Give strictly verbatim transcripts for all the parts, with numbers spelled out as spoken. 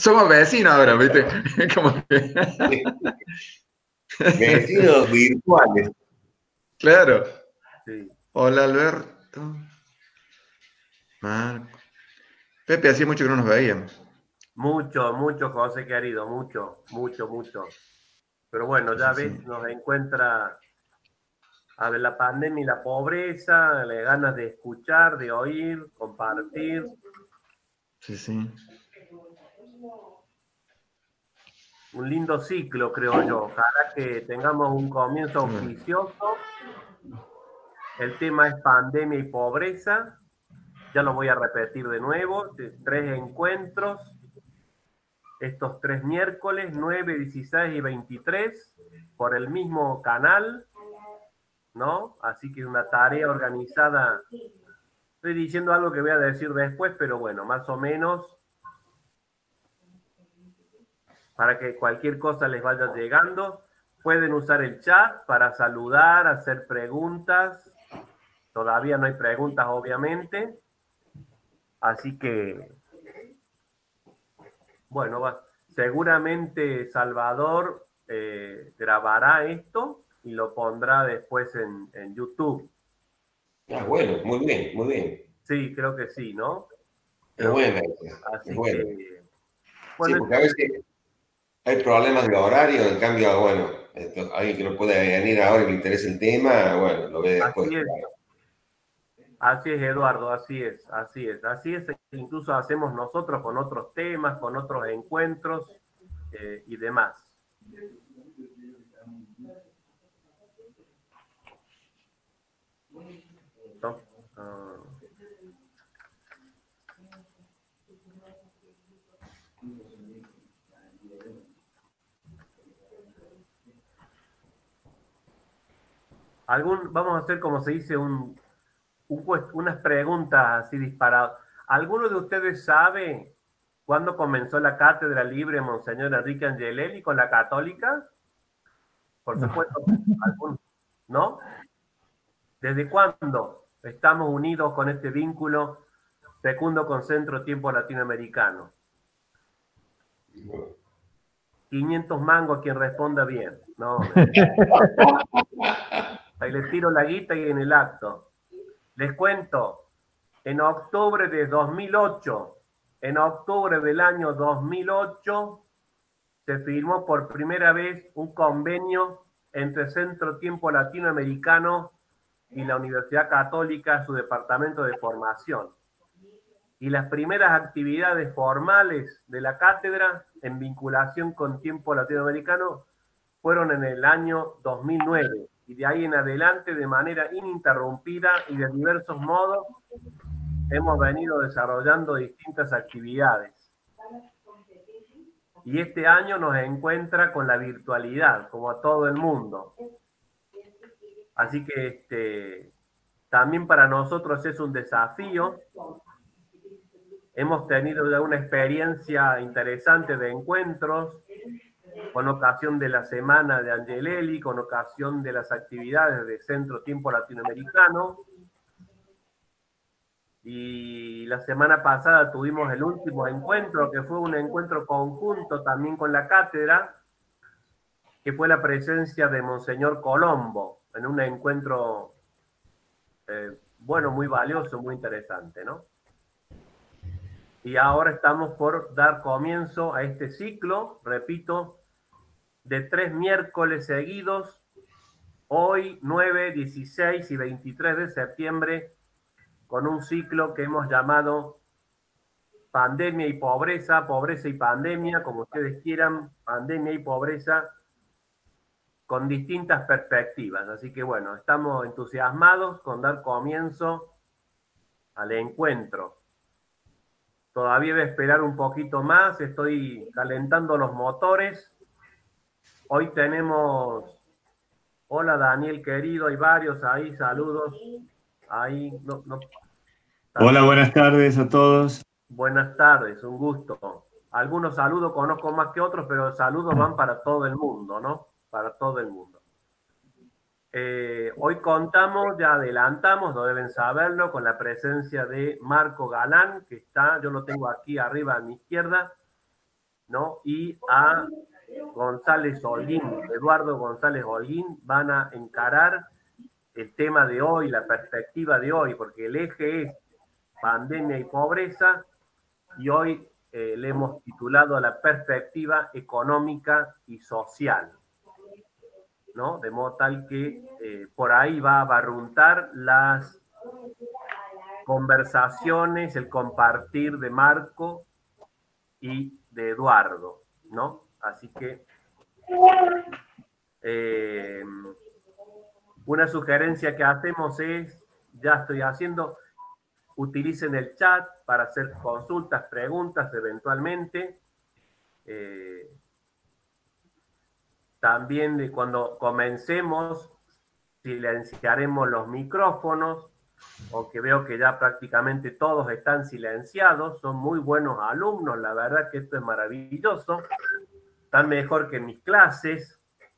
somos vecinos ahora, ¿viste? Como que... Vecinos virtuales. Claro. Sí. Hola, Alberto. Marco. Pepe, hacía mucho que no nos veíamos. Mucho, mucho, José querido, mucho, mucho, mucho. Pero bueno, ya Sí, ves, sí. nos encuentra a ver la pandemia y la pobreza, las ganas de escuchar, de oír, compartir. Sí, sí. Un lindo ciclo, creo yo. Ojalá que tengamos un comienzo Sí, bueno. auspicioso. El tema es pandemia y pobreza. Ya lo voy a repetir de nuevo. Tres encuentros. Estos tres miércoles, nueve, dieciséis y veintitrés, por el mismo canal, ¿no? Así que una tarea organizada. Estoy diciendo algo que voy a decir después, pero bueno, más o menos para que cualquier cosa les vaya llegando. Pueden usar el chat para saludar, hacer preguntas. Todavía no hay preguntas, obviamente. Así que, bueno, va. Seguramente Salvador eh, grabará esto y lo pondrá después en, en YouTube. Ah, bueno, muy bien, muy bien. Sí, creo que sí, ¿no? Es Creo que buena, sí. es Así buena. que, Sí, bueno, porque a veces hay problemas de horario, en cambio, bueno, esto- alguien que no puede venir ahora y le interesa el tema, bueno, lo ve después. así es. Claro. Así es, Eduardo, así es, así es, así es. Incluso hacemos nosotros con otros temas, con otros encuentros eh, y demás. ¿No? Uh, algún, vamos a hacer como se dice un, un, unas preguntas así disparadas. ¿Alguno de ustedes sabe cuándo comenzó la cátedra libre Monseñor Enrique Angelelli con la católica? Por supuesto, ¿algún? ¿No? ¿Desde cuándo estamos unidos con este vínculo fecundo con Centro Tiempo Latinoamericano? quinientos mangos a quien responda bien. No, ahí les tiro la guita y en el acto. Les cuento, en octubre de dos mil ocho, en octubre del año dos mil ocho, se firmó por primera vez un convenio entre Centro Tiempo Latinoamericano y la Universidad Católica, su departamento de formación. Y las primeras actividades formales de la cátedra en vinculación con Tiempo Latinoamericano fueron en el año dos mil nueve. Y de ahí en adelante, de manera ininterrumpida y de diversos modos, hemos venido desarrollando distintas actividades. Y este año nos encuentra con la virtualidad, como a todo el mundo. Así que este, también para nosotros es un desafío. Hemos tenido ya una experiencia interesante de encuentros, con ocasión de la Semana de Angelelli, con ocasión de las actividades de Centro Tiempo Latinoamericano. Y la semana pasada tuvimos el último encuentro, que fue un encuentro conjunto también con la cátedra, que fue la presencia de Monseñor Colombo, en un encuentro, eh, bueno, muy valioso, muy interesante, ¿no? Y ahora estamos por dar comienzo a este ciclo, repito, de tres miércoles seguidos, hoy nueve, dieciséis y veintitrés de septiembre, con un ciclo que hemos llamado Pandemia y Pobreza, Pobreza y Pandemia, como ustedes quieran, pandemia y pobreza, con distintas perspectivas. Así que bueno, estamos entusiasmados con dar comienzo al encuentro. Todavía voy a esperar un poquito más, estoy calentando los motores. Hoy tenemos, hola Daniel querido, hay varios ahí, saludos. Ahí, no, no, Hola, buenas tardes a todos. buenas tardes, un gusto. Algunos saludos conozco más que otros, pero los saludos van para todo el mundo, ¿no? Para todo el mundo. Eh, hoy contamos, ya adelantamos, no deben saberlo, con la presencia de Marco Galán, que está, yo lo tengo aquí arriba a mi izquierda, ¿no? Y a González Holguín, Eduardo González Holguín, van a encarar el tema de hoy, la perspectiva de hoy, porque el eje es pandemia y pobreza, y hoy eh, le hemos titulado a la perspectiva económica y social, ¿no? De modo tal que eh, por ahí va a barruntar las conversaciones, el compartir de Marco y de Eduardo, ¿no? Así que eh, una sugerencia que hacemos es, ya estoy haciendo, utilicen el chat para hacer consultas, preguntas eventualmente. Eh, también de cuando comencemos silenciaremos los micrófonos, aunque veo que ya prácticamente todos están silenciados, son muy buenos alumnos, la verdad que esto es maravilloso, están mejor que en mis clases.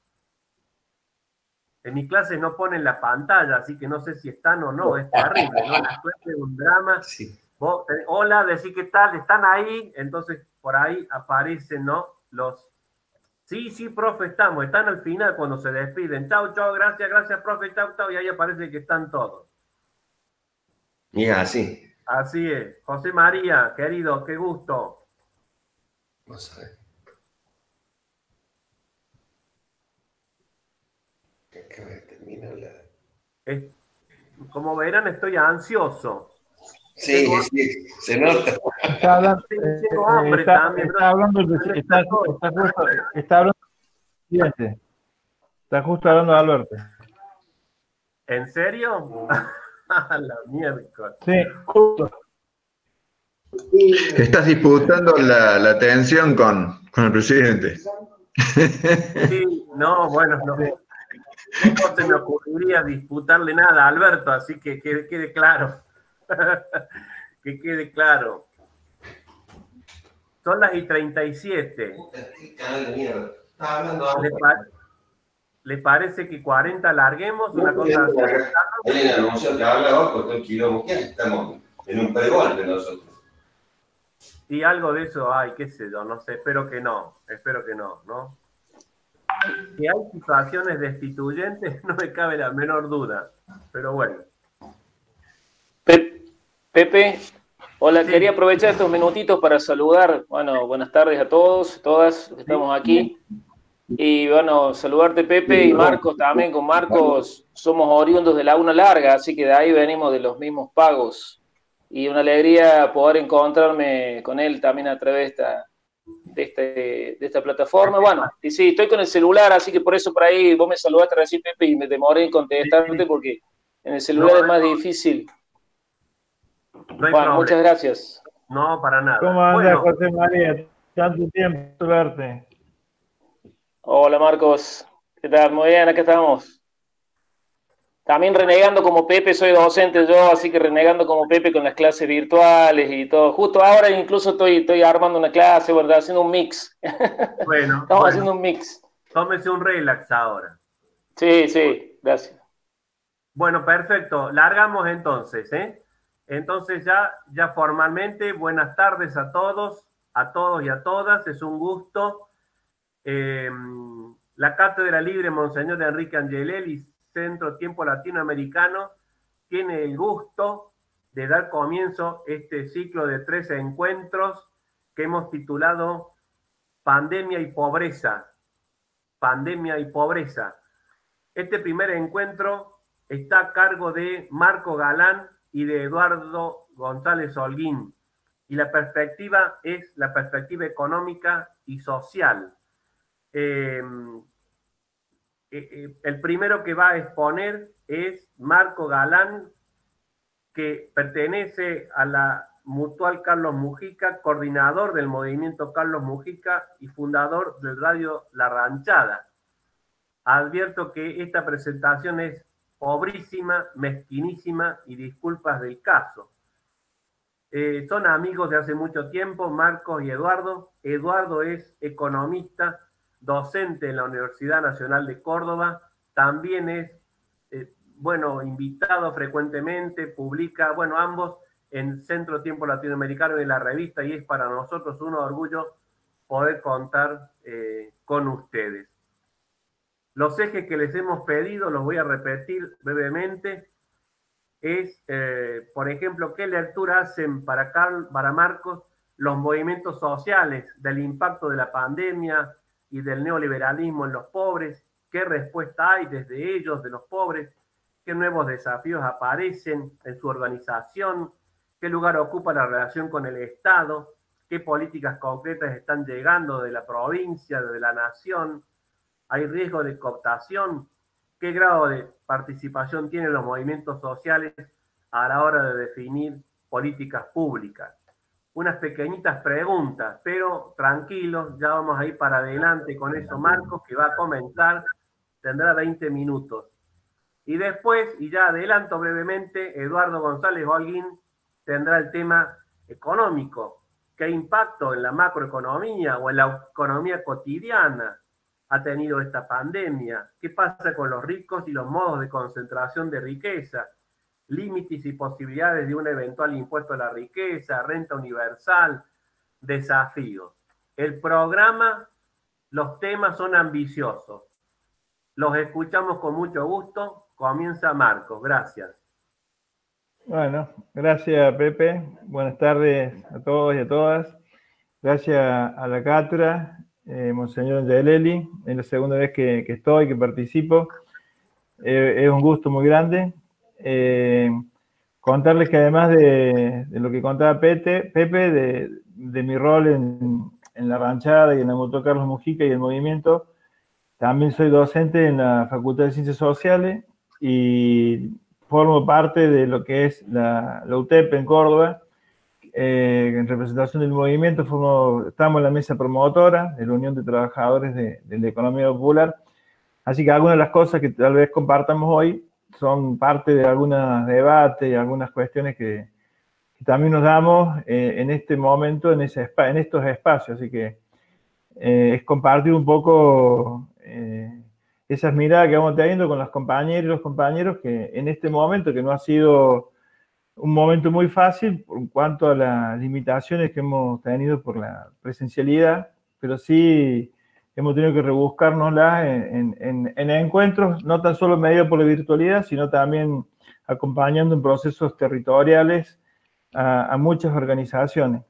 En mis clases no ponen la pantalla, así que no sé si están o no, es terrible, ¿no? La suerte es un drama. Sí. Vos, eh, hola, decís qué tal, están ahí, entonces por ahí aparecen, ¿no? Los, sí, sí, profe, estamos, están al final cuando se despiden. Chau, chau, gracias, gracias, profe, chau, chau, y ahí aparece que están todos. Y es así. Así es. José María, querido, qué gusto. Vamos a ver. Acaba de terminar la... Es, como verán, estoy ansioso. Sí, sí, se nota. Está hablando, Sí, eh, tengo hambre está, también, está hablando el vecino, está, está justo, está hablando el presidente. Está justo hablando de Alberto. ¿En serio? La miércoles. Sí, justo. Estás disputando la, la atención con, con el presidente. Sí, no, bueno, no. No se me ocurriría disputarle nada a Alberto, así que quede, quede claro. Que quede claro. Son las y treinta y siete. Qué canal de mierda. Estaba hablando ¿Le, pa ¿Le parece que cuarenta larguemos? Una cosa así. Hay una anuncio que habla hoy porque el quilombo que estamos en un pregolpe nosotros. Y algo de eso hay, qué sé yo, no sé, espero que no, espero que no, ¿no? Que hay situaciones destituyentes, no me cabe la menor duda, pero bueno. Pepe, hola, Sí. Quería aprovechar estos minutitos para saludar, bueno, buenas tardes a todos, todas, que estamos aquí. Y bueno, saludarte Pepe y Marcos también, con Marcos somos oriundos de Laguna Larga, así que de ahí venimos de los mismos pagos. Y una alegría poder encontrarme con él también a través de esta, de, este, de esta plataforma. Bueno, y sí, estoy con el celular, así que por eso por ahí vos me saludaste recién, Pepe, y me demoré en contestarte porque en el celular es más difícil. No hay Bueno, problema. muchas gracias. No, para nada. ¿Cómo anda, Bueno, José María? Tanto tiempo verte. Hola Marcos, ¿qué tal? Muy bien, acá estamos. También renegando como Pepe, soy docente yo, así que renegando como Pepe con las clases virtuales y todo. Justo ahora incluso estoy, estoy armando una clase, ¿verdad? Haciendo un mix. bueno, Estamos bueno, haciendo un mix. tómese un relax ahora. Sí, sí, gracias. Bueno, perfecto. Largamos entonces, ¿eh? Entonces ya, ya formalmente, buenas tardes a todos, a todos y a todas. Es un gusto. Eh, la Cátedra Libre Monseñor Enrique Angelelli, Centro Tiempo Latinoamericano, tiene el gusto de dar comienzo a este ciclo de tres encuentros que hemos titulado Pandemia y Pobreza. Pandemia y Pobreza. Este primer encuentro está a cargo de Marco Galán y de Eduardo González Holguín. Y la perspectiva es la perspectiva económica y social. Eh, eh, el primero que va a exponer es Marco Galán, que pertenece a la Mutual Carlos Mujica, coordinador del movimiento Carlos Mujica y fundador del radio La Ranchada. Advierto que esta presentación es pobrísima, mezquinísima y disculpas del caso. Eh, son amigos de hace mucho tiempo, Marcos y Eduardo. Eduardo es economista, docente en la Universidad Nacional de Córdoba, también es, eh, bueno, invitado frecuentemente, publica, bueno, ambos en Centro Tiempo Latinoamericano y en la revista, y es para nosotros un orgullo poder contar eh, con ustedes. Los ejes que les hemos pedido, los voy a repetir brevemente, es, eh, por ejemplo, qué lectura hacen para, Carl, para Marcos los movimientos sociales del impacto de la pandemia y del neoliberalismo en los pobres, qué respuesta hay desde ellos, de los pobres, qué nuevos desafíos aparecen en su organización, qué lugar ocupa la relación con el Estado, qué políticas concretas están llegando de la provincia, de la nación, hay riesgo de cooptación, qué grado de participación tienen los movimientos sociales a la hora de definir políticas públicas. Unas pequeñitas preguntas, pero tranquilos, ya vamos a ir para adelante con eso, Marcos, que va a comenzar, tendrá veinte minutos. Y después, y ya adelanto brevemente, Eduardo González Holguín tendrá el tema económico. ¿Qué impacto en la macroeconomía o en la economía cotidiana ha tenido esta pandemia? ¿Qué pasa con los ricos y los modos de concentración de riqueza? Límites y posibilidades de un eventual impuesto a la riqueza, renta universal, desafíos. El programa, los temas son ambiciosos. Los escuchamos con mucho gusto. Comienza Marcos. Gracias. Bueno, gracias Pepe. Buenas tardes a todos y a todas. Gracias a la cátedra, eh, Monseñor Angelelli. Es la segunda vez que, que estoy, que participo. Eh, es un gusto muy grande. Eh, contarles que además de, de lo que contaba Pepe, Pepe de, de mi rol en, en la ranchada y en la Mutual Carlos Mujica y el movimiento, también soy docente en la Facultad de Ciencias Sociales y formo parte de lo que es la, la U T E P en Córdoba, eh, en representación del movimiento. Formo, estamos en la mesa promotora de la Unión de Trabajadores de, de la Economía Popular, así que algunas de las cosas que tal vez compartamos hoy son parte de algunos debates y algunas cuestiones que, que también nos damos eh, en este momento, en, ese, en estos espacios. Así que eh, es compartir un poco eh, esas miradas que vamos teniendo con las compañeras y los compañeros, que en este momento, que no ha sido un momento muy fácil en cuanto a las limitaciones que hemos tenido por la presencialidad, pero sí hemos tenido que rebuscárnoslas en, en, en encuentros, no tan solo mediados por la virtualidad, sino también acompañando en procesos territoriales a, a muchas organizaciones.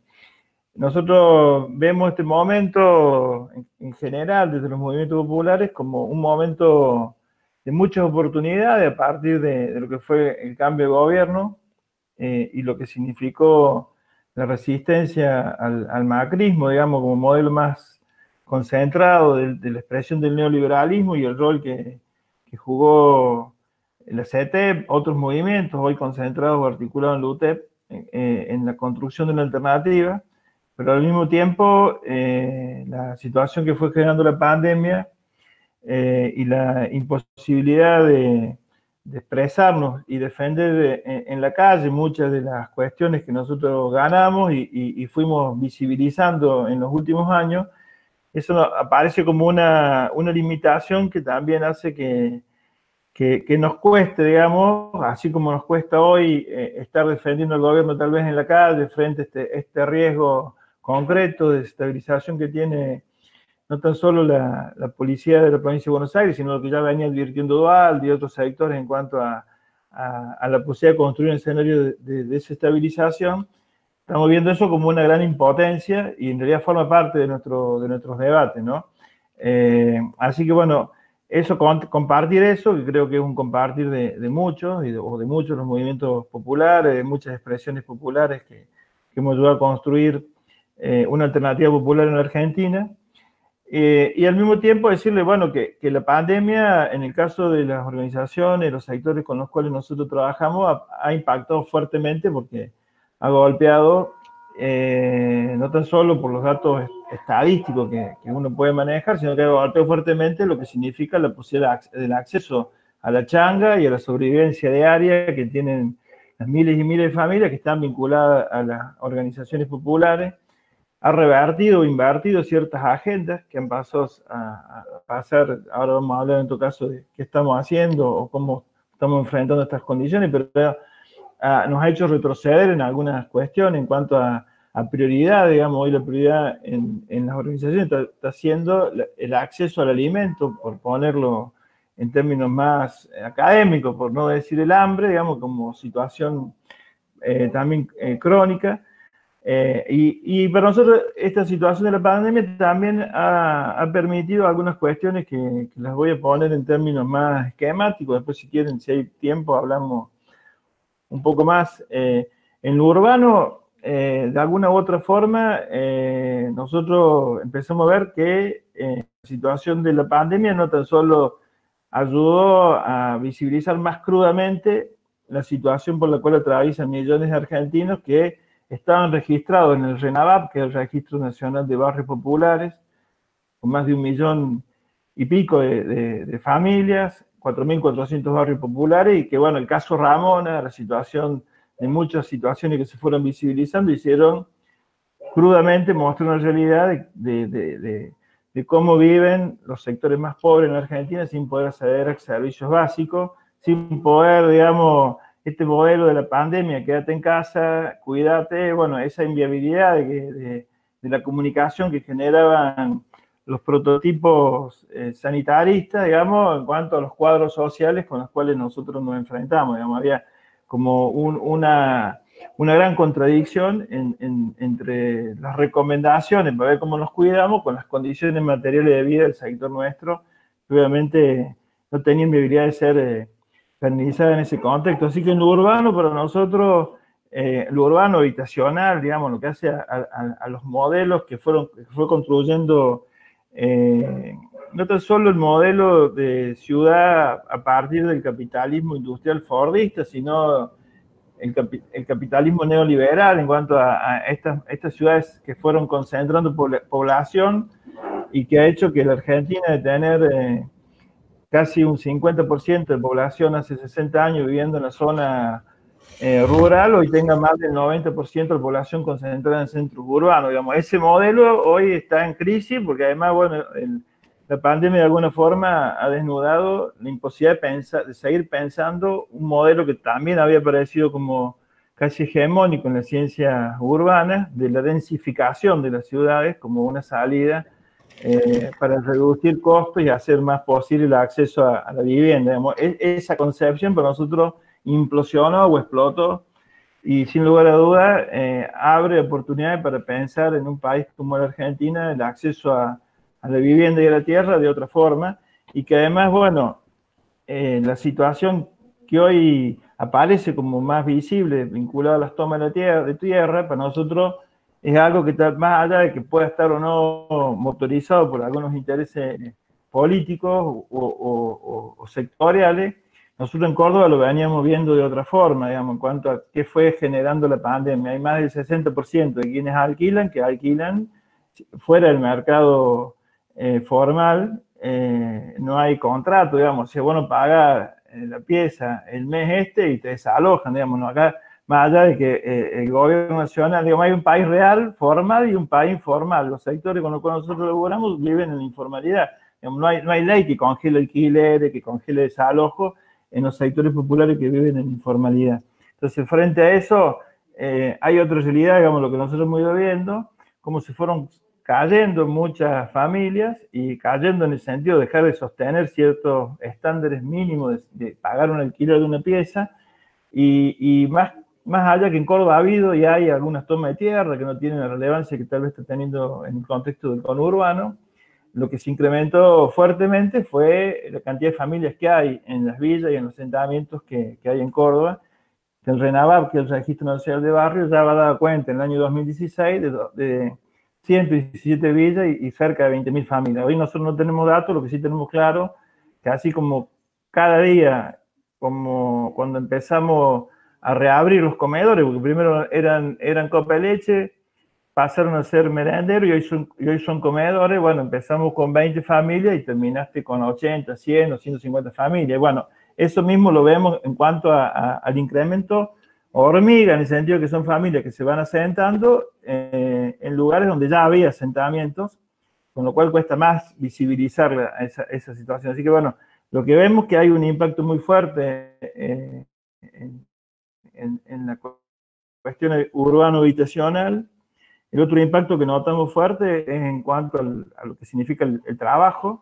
Nosotros vemos este momento, en, en general, desde los movimientos populares, como un momento de muchas oportunidades a partir de, de lo que fue el cambio de gobierno eh, y lo que significó la resistencia al, al macrismo, digamos, como modelo más concentrado de, de la expresión del neoliberalismo y el rol que, que jugó la C E T E P, otros movimientos hoy concentrados o articulados en la U T E P, eh, en la construcción de una alternativa, pero al mismo tiempo eh, la situación que fue generando la pandemia eh, y la imposibilidad de, de expresarnos y defender en, en la calle muchas de las cuestiones que nosotros ganamos y, y, y fuimos visibilizando en los últimos años. Eso aparece como una, una limitación que también hace que, que, que nos cueste, digamos, así como nos cuesta hoy eh, estar defendiendo al gobierno tal vez en la calle frente a este, este riesgo concreto de desestabilización que tiene no tan solo la, la policía de la provincia de Buenos Aires, sino lo que ya venía advirtiendo Dualde y otros sectores en cuanto a, a, a la posibilidad de construir un escenario de, de desestabilización. Estamos viendo eso como una gran impotencia y en realidad forma parte de, nuestro, de nuestros debates, ¿no? Eh, así que bueno, eso, compartir eso, que creo que es un compartir de, de muchos, y de, o de muchos los movimientos populares, de muchas expresiones populares que, que hemos ayudado a construir eh, una alternativa popular en la Argentina. Eh, y al mismo tiempo decirle, bueno, que, que la pandemia, en el caso de las organizaciones, los sectores con los cuales nosotros trabajamos, ha, ha impactado fuertemente porque ha golpeado, eh, no tan solo por los datos estadísticos que, que uno puede manejar, sino que ha golpeado fuertemente lo que significa la posibilidad del acceso a la changa y a la sobrevivencia diaria que tienen las miles y miles de familias que están vinculadas a las organizaciones populares. Ha revertido o invertido ciertas agendas que han pasado a, a pasar, ahora vamos a hablar en todo caso de qué estamos haciendo o cómo estamos enfrentando estas condiciones, pero uh, nos ha hecho retroceder en algunas cuestiones en cuanto a, a prioridad, digamos, hoy la prioridad en, en las organizaciones está, está siendo el acceso al alimento, por ponerlo en términos más académicos, por no decir el hambre, digamos, como situación eh, también eh, crónica. Eh, y, y para nosotros esta situación de la pandemia también ha, ha permitido algunas cuestiones que, que las voy a poner en términos más esquemáticos. Después, si quieren, si hay tiempo, hablamos un poco más. Eh, en lo urbano, eh, de alguna u otra forma, eh, nosotros empezamos a ver que eh, la situación de la pandemia no tan solo ayudó a visibilizar más crudamente la situación por la cual atraviesan millones de argentinos que estaban registrados en el RENAVAP, que es el Registro Nacional de Barrios Populares, con más de un millón y pico de, de, de familias, cuatro mil cuatrocientos barrios populares, y que, bueno, el caso Ramona, la situación de muchas situaciones que se fueron visibilizando, hicieron crudamente, mostrar una realidad de, de, de, de, de cómo viven los sectores más pobres en la Argentina sin poder acceder a servicios básicos, sin poder, digamos, este modelo de la pandemia, quédate en casa, cuídate, bueno, esa inviabilidad de, de, de la comunicación que generaban los prototipos eh, sanitaristas, digamos, en cuanto a los cuadros sociales con los cuales nosotros nos enfrentamos, digamos, había como un, una, una gran contradicción en, en, entre las recomendaciones para ver cómo nos cuidamos con las condiciones materiales de vida del sector nuestro, que obviamente no tenían viabilidad de ser eh, pernizadas en ese contexto. Así que en lo urbano, para nosotros, eh, lo urbano habitacional, digamos, lo que hace a, a, a los modelos que fueron que fue construyendo, eh, no tan solo el modelo de ciudad a partir del capitalismo industrial fordista, sino el, capi, el capitalismo neoliberal en cuanto a, a estas, estas ciudades que fueron concentrando población y que ha hecho que la Argentina, de tener eh, casi un cincuenta por ciento de población hace sesenta años viviendo en la zona eh, rural, hoy tenga más del noventa por ciento de población concentrada en centros urbanos. Digamos, ese modelo hoy está en crisis porque además, bueno, el, la pandemia de alguna forma ha desnudado la imposibilidad de, pensar, de seguir pensando un modelo que también había parecido como casi hegemónico en las ciencias urbanas, de la densificación de las ciudades como una salida eh, para reducir costos y hacer más posible el acceso a, a la vivienda. Digamos, es, esa concepción para nosotros implosionó o explotó y sin lugar a dudas eh, abre oportunidades para pensar en un país como la Argentina el acceso a a la vivienda y a la tierra de otra forma, y que además, bueno, eh, la situación que hoy aparece como más visible, vinculada a las tomas de la tierra, de tierra, para nosotros es algo que está más allá de que pueda estar o no motorizado por algunos intereses políticos o, o, o, o sectoriales. Nosotros en Córdoba lo veníamos viendo de otra forma, digamos, en cuanto a qué fue generando la pandemia. Hay más del sesenta por ciento de quienes alquilan que alquilan fuera del mercado Eh, formal, eh, no hay contrato, digamos, si vos no pagas eh, la pieza el mes este y te desalojan, digamos, ¿no? Acá, más allá de que eh, el gobierno nacional, digamos, hay un país real, formal, y un país informal. Los sectores con los cuales nosotros laboramos viven en la informalidad. Digamos, no hay, no hay ley que congele alquileres, que congele desalojo en los sectores populares que viven en informalidad. Entonces, frente a eso, eh, hay otra realidad, digamos, lo que nosotros hemos ido viendo, como se fueron cayendo muchas familias y cayendo en el sentido de dejar de sostener ciertos estándares mínimos de, de pagar un alquiler de una pieza y, y más, más allá que en Córdoba ha habido y hay algunas tomas de tierra que no tienen la relevancia que tal vez está teniendo en el contexto del conurbano, lo que se incrementó fuertemente fue la cantidad de familias que hay en las villas y en los asentamientos que, que hay en Córdoba, que el RENAVAP, que es el Registro Nacional de Barrios, ya va a dar cuenta en el año dos mil dieciséis de, de ciento diecisiete villas y, y cerca de veinte mil familias. Hoy nosotros no tenemos datos, lo que sí tenemos claro, que así como cada día, como cuando empezamos a reabrir los comedores, porque primero eran, eran copa de leche, pasaron a ser merenderos y hoy son, y hoy son comedores, bueno, empezamos con veinte familias y terminaste con ochenta, cien o ciento cincuenta familias. Bueno, eso mismo lo vemos en cuanto a, a, al incremento hormiga, en el sentido que son familias que se van asentando eh, en lugares donde ya había asentamientos, con lo cual cuesta más visibilizar esa, esa situación. Así que bueno, lo que vemos es que hay un impacto muy fuerte eh, en, en, en la cuestión urbano-habitacional, El otro impacto que notamos fuerte es en cuanto al, a lo que significa el, el trabajo.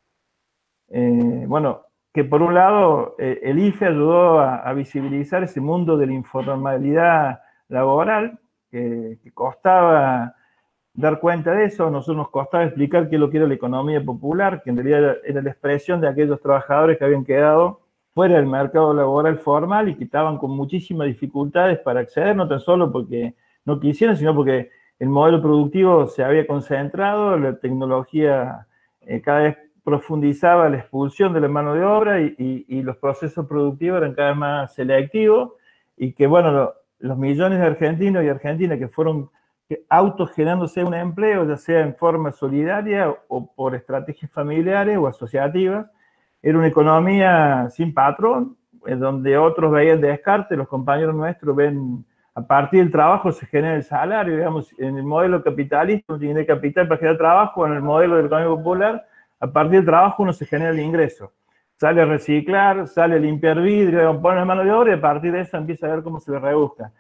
Eh, bueno, que por un lado eh, el I F E ayudó a, a visibilizar ese mundo de la informalidad laboral, que, que costaba dar cuenta de eso. A nosotros nos costaba explicar qué es lo que era la economía popular, que en realidad era, era la expresión de aquellos trabajadores que habían quedado fuera del mercado laboral formal y que estaban con muchísimas dificultades para acceder, no tan solo porque no quisieran, sino porque el modelo productivo se había concentrado, la tecnología eh, cada vez profundizaba la expulsión de la mano de obra y, y, y los procesos productivos eran cada vez más selectivos y que, bueno, lo, los millones de argentinos y argentinas que fueron autogenerándose un empleo, ya sea en forma solidaria o por estrategias familiares o asociativas, era una economía sin patrón, en donde otros veían descarte, los compañeros nuestros ven, a partir del trabajo se genera el salario, digamos, en el modelo capitalista uno tiene capital para generar trabajo, en el modelo de la economía popular, a partir del trabajo uno se genera el ingreso. Sale a reciclar, sale a limpiar vidrio, pone la mano de obra y a partir de eso empieza a ver cómo se le rebusca.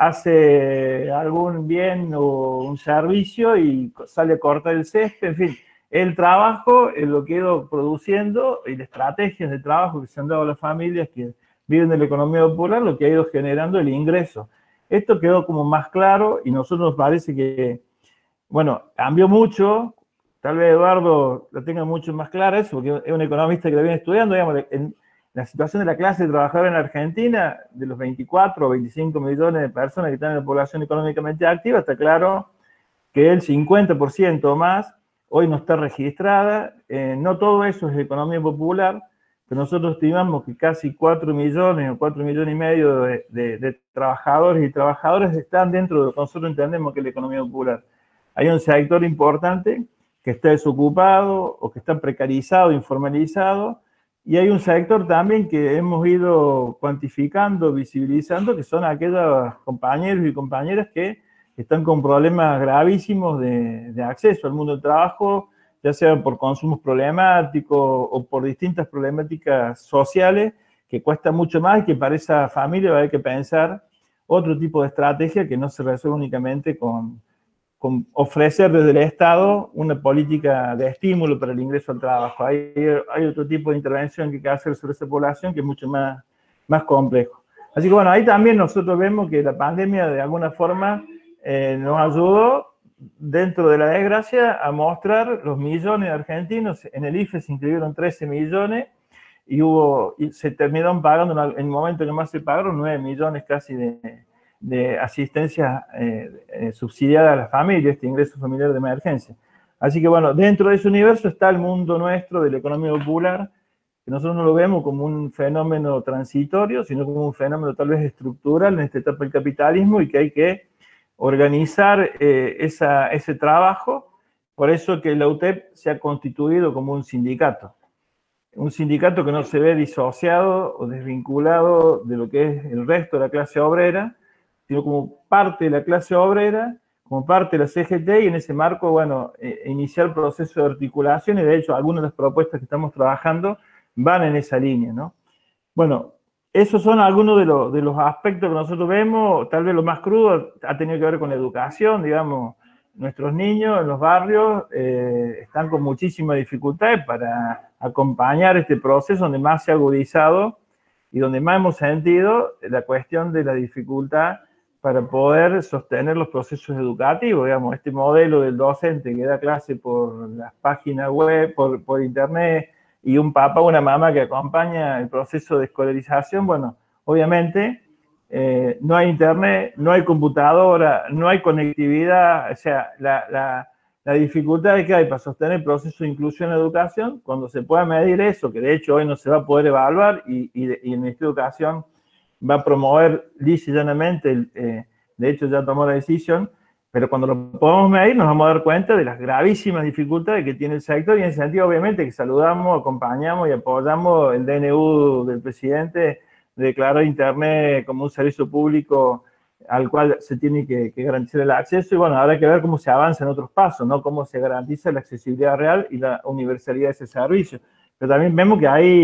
Hace algún bien o un servicio y sale a cortar el césped, en fin. El trabajo es lo que ha ido produciendo y las estrategias de trabajo que se han dado a las familias que viven de la economía popular, lo que ha ido generando el ingreso. Esto quedó como más claro y a nosotros nos parece que, bueno, cambió mucho. Tal vez Eduardo lo tenga mucho más clara eso, porque es un economista que lo viene estudiando, digamos, en la situación de la clase trabajadora en Argentina, de los veinticuatro o veinticinco millones de personas que están en la población económicamente activa, está claro que el cincuenta por ciento o más hoy no está registrada. Eh, no todo eso es economía popular, pero nosotros estimamos que casi cuatro millones o cuatro millones y medio de, de, de trabajadores y trabajadoras están dentro de lo que nosotros entendemos que es la economía popular. Hay un sector importante que está desocupado o que está precarizado, informalizado, y hay un sector también que hemos ido cuantificando, visibilizando, que son aquellos compañeros y compañeras que están con problemas gravísimos de, de acceso al mundo del trabajo, ya sea por consumos problemáticos o por distintas problemáticas sociales, que cuesta mucho más y que para esa familia va a haber que pensar otro tipo de estrategia que no se resuelve únicamente con, con ofrecer desde el Estado una política de estímulo para el ingreso al trabajo. Hay, hay otro tipo de intervención que hay que hacer sobre esa población que es mucho más, más complejo. Así que bueno, ahí también nosotros vemos que la pandemia de alguna forma eh, nos ayudó, dentro de la desgracia, a mostrar los millones de argentinos. En el I F E se inscribieron trece millones y, hubo, y se terminaron pagando, en el momento que más se pagaron, nueve millones casi de, de asistencia eh, eh, subsidiada a las familias, este ingreso familiar de emergencia. Así que bueno, dentro de ese universo está el mundo nuestro de la economía popular, que nosotros no lo vemos como un fenómeno transitorio, sino como un fenómeno tal vez estructural en esta etapa del capitalismo y que hay que organizar eh, esa, ese trabajo. Por eso que la U T E P se ha constituido como un sindicato. Un sindicato que no se ve disociado o desvinculado de lo que es el resto de la clase obrera, sino como parte de la clase obrera, como parte de la C G T, y en ese marco, bueno, eh, iniciar el proceso de articulación, y de hecho algunas de las propuestas que estamos trabajando van en esa línea, ¿no? Bueno, esos son algunos de, lo, de los aspectos que nosotros vemos. Tal vez lo más crudo ha tenido que ver con la educación, digamos. Nuestros niños en los barrios eh, están con muchísimas dificultades para acompañar este proceso donde más se ha agudizado y donde más hemos sentido la cuestión de la dificultad para poder sostener los procesos educativos. Digamos, este modelo del docente que da clase por las páginas web, por, por internet, y un papá o una mamá que acompaña el proceso de escolarización, bueno, obviamente eh, no hay internet, no hay computadora, no hay conectividad, o sea, la, la, la dificultad que hay para sostener el proceso de inclusión en la educación, cuando se pueda medir eso, que de hecho hoy no se va a poder evaluar, y, y, y el Ministerio de Educación va a promover lisa y llanamente, eh, de hecho ya tomó la decisión, pero cuando lo podamos medir nos vamos a dar cuenta de las gravísimas dificultades que tiene el sector, y en ese sentido obviamente que saludamos, acompañamos y apoyamos el D N U del presidente de declarar Internet como un servicio público al cual se tiene que, que garantizar el acceso, y bueno, habrá que ver cómo se avanza en otros pasos, ¿no? Cómo se garantiza la accesibilidad real y la universalidad de ese servicio. Pero también vemos que hay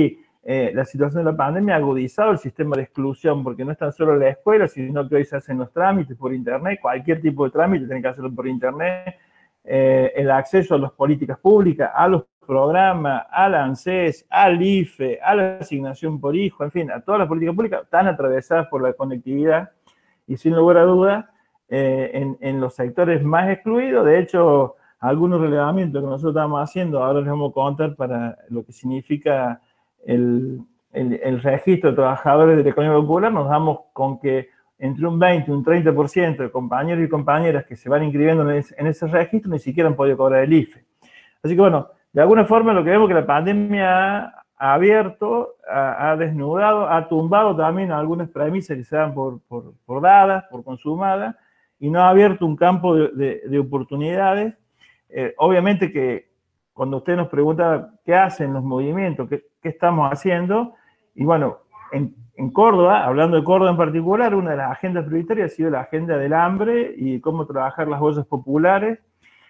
eh, la situación de la pandemia ha agudizado el sistema de exclusión, porque no es tan solo la escuela, sino que hoy se hacen los trámites por internet, cualquier tipo de trámite tiene que hacerlo por internet, eh, el acceso a las políticas públicas, a los programas, al ANSES, al I F E, a la asignación por hijo, en fin, a todas las políticas públicas están atravesadas por la conectividad y sin lugar a dudas, eh, en, en los sectores más excluidos, de hecho, algunos relevamientos que nosotros estamos haciendo, ahora les vamos a contar para lo que significa el, el, el registro de trabajadores de la economía popular, nos damos con que entre un veinte y un treinta por ciento de compañeros y compañeras que se van inscribiendo en ese, en ese registro ni siquiera han podido cobrar el I F E. Así que bueno, de alguna forma lo que vemos es que la pandemia ha abierto, ha, ha desnudado, ha tumbado también algunas premisas que se dan por, por, por dadas, por consumadas, y no ha abierto un campo de, de, de oportunidades. Eh, obviamente que cuando usted nos pregunta qué hacen los movimientos, qué, qué estamos haciendo, y bueno, en, en Córdoba, hablando de Córdoba en particular, una de las agendas prioritarias ha sido la agenda del hambre y cómo trabajar las ollas populares.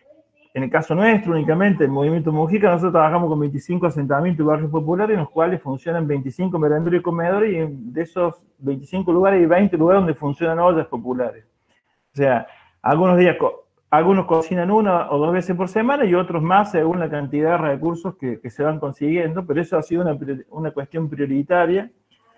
En el caso nuestro, únicamente, el Movimiento Mujica, nosotros trabajamos con veinticinco asentamientos y barrios populares, en los cuales funcionan veinticinco merenderos y comedores, y de esos veinticinco lugares hay veinte lugares donde funcionan ollas populares. O sea, algunos días, algunos cocinan una o dos veces por semana y otros más según la cantidad de recursos que, que se van consiguiendo, pero eso ha sido una, una cuestión prioritaria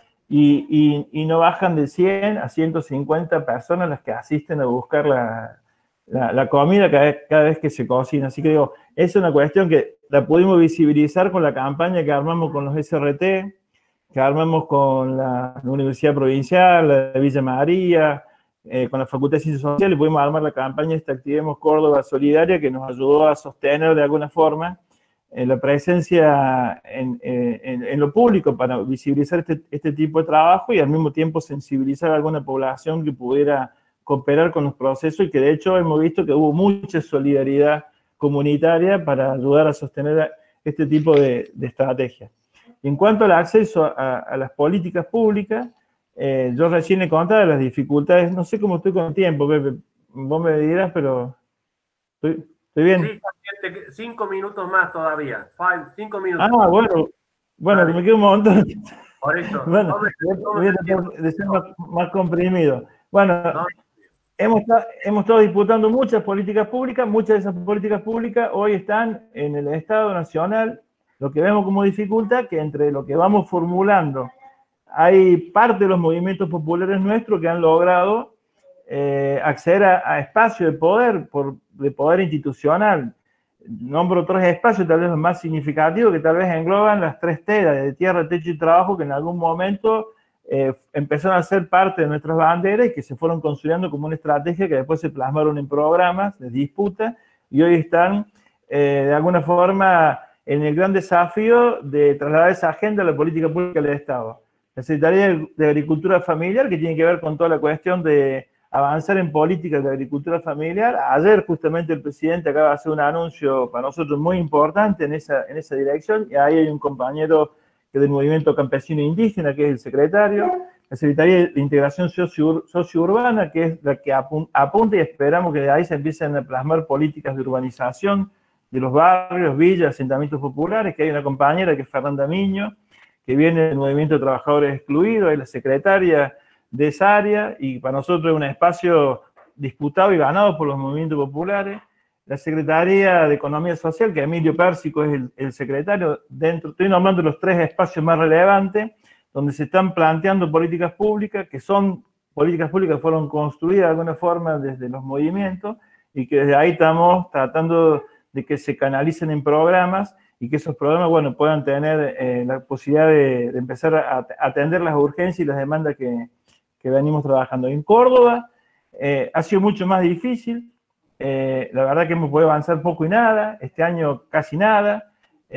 y, y, y no bajan de cien a ciento cincuenta personas las que asisten a buscar la... La, la comida cada vez, cada vez que se cocina. Así que digo, es una cuestión que la pudimos visibilizar con la campaña que armamos con los S R T, que armamos con la, la Universidad Provincial, la de Villa María, eh, con la Facultad de Ciencias Sociales, pudimos armar la campaña esta Activemos Córdoba Solidaria, que nos ayudó a sostener de alguna forma eh, la presencia en, en, en lo público para visibilizar este, este tipo de trabajo y al mismo tiempo sensibilizar a alguna población que pudiera cooperar con los procesos y que de hecho hemos visto que hubo mucha solidaridad comunitaria para ayudar a sostener este tipo de, de estrategias. En cuanto al acceso a, a las políticas públicas, eh, yo recién le contaba las dificultades, no sé cómo estoy con el tiempo, Pepe, vos me dirás, pero estoy, estoy bien. Sí, cinco minutos más todavía, Five, cinco minutos. Ah, bueno, bueno, vale. Me queda un montón. Por eso. Bueno, voy a tratar de ser más, más comprimido. Bueno, no. Hemos, hemos estado disputando muchas políticas públicas, muchas de esas políticas públicas hoy están en el Estado Nacional. Lo que vemos como dificultad que entre lo que vamos formulando, hay parte de los movimientos populares nuestros que han logrado eh, acceder a, a espacios de poder, por, de poder institucional. Nombro tres espacios, tal vez los más significativos, que tal vez engloban las tres T, de tierra, techo y trabajo, que en algún momento Eh, empezaron a ser parte de nuestras banderas y que se fueron consolidando como una estrategia que después se plasmaron en programas de disputa y hoy están eh, de alguna forma en el gran desafío de trasladar esa agenda a la política pública del Estado. La Secretaría de Agricultura Familiar, que tiene que ver con toda la cuestión de avanzar en políticas de agricultura familiar. Ayer justamente el presidente acaba de hacer un anuncio para nosotros muy importante en esa, en esa dirección y ahí hay un compañero que del Movimiento Campesino Indígena, que es el secretario, la Secretaría de Integración Socio, Sociourbana, que es la que apunta y esperamos que de ahí se empiecen a plasmar políticas de urbanización de los barrios, villas, asentamientos populares, que hay una compañera que es Fernanda Miño, que viene del Movimiento de Trabajadores Excluidos, es la secretaria de esa área, y para nosotros es un espacio disputado y ganado por los movimientos populares. La Secretaría de Economía Social, que Emilio Pérsico es el, el secretario, dentro, estoy nombrando los tres espacios más relevantes, donde se están planteando políticas públicas, que son políticas públicas que fueron construidas de alguna forma desde los movimientos, y que desde ahí estamos tratando de que se canalicen en programas, y que esos programas, bueno, puedan tener eh, la posibilidad de, de empezar a atender las urgencias y las demandas que, que venimos trabajando. En Córdoba eh, ha sido mucho más difícil. Eh, la verdad que hemos podido avanzar poco y nada, este año casi nada,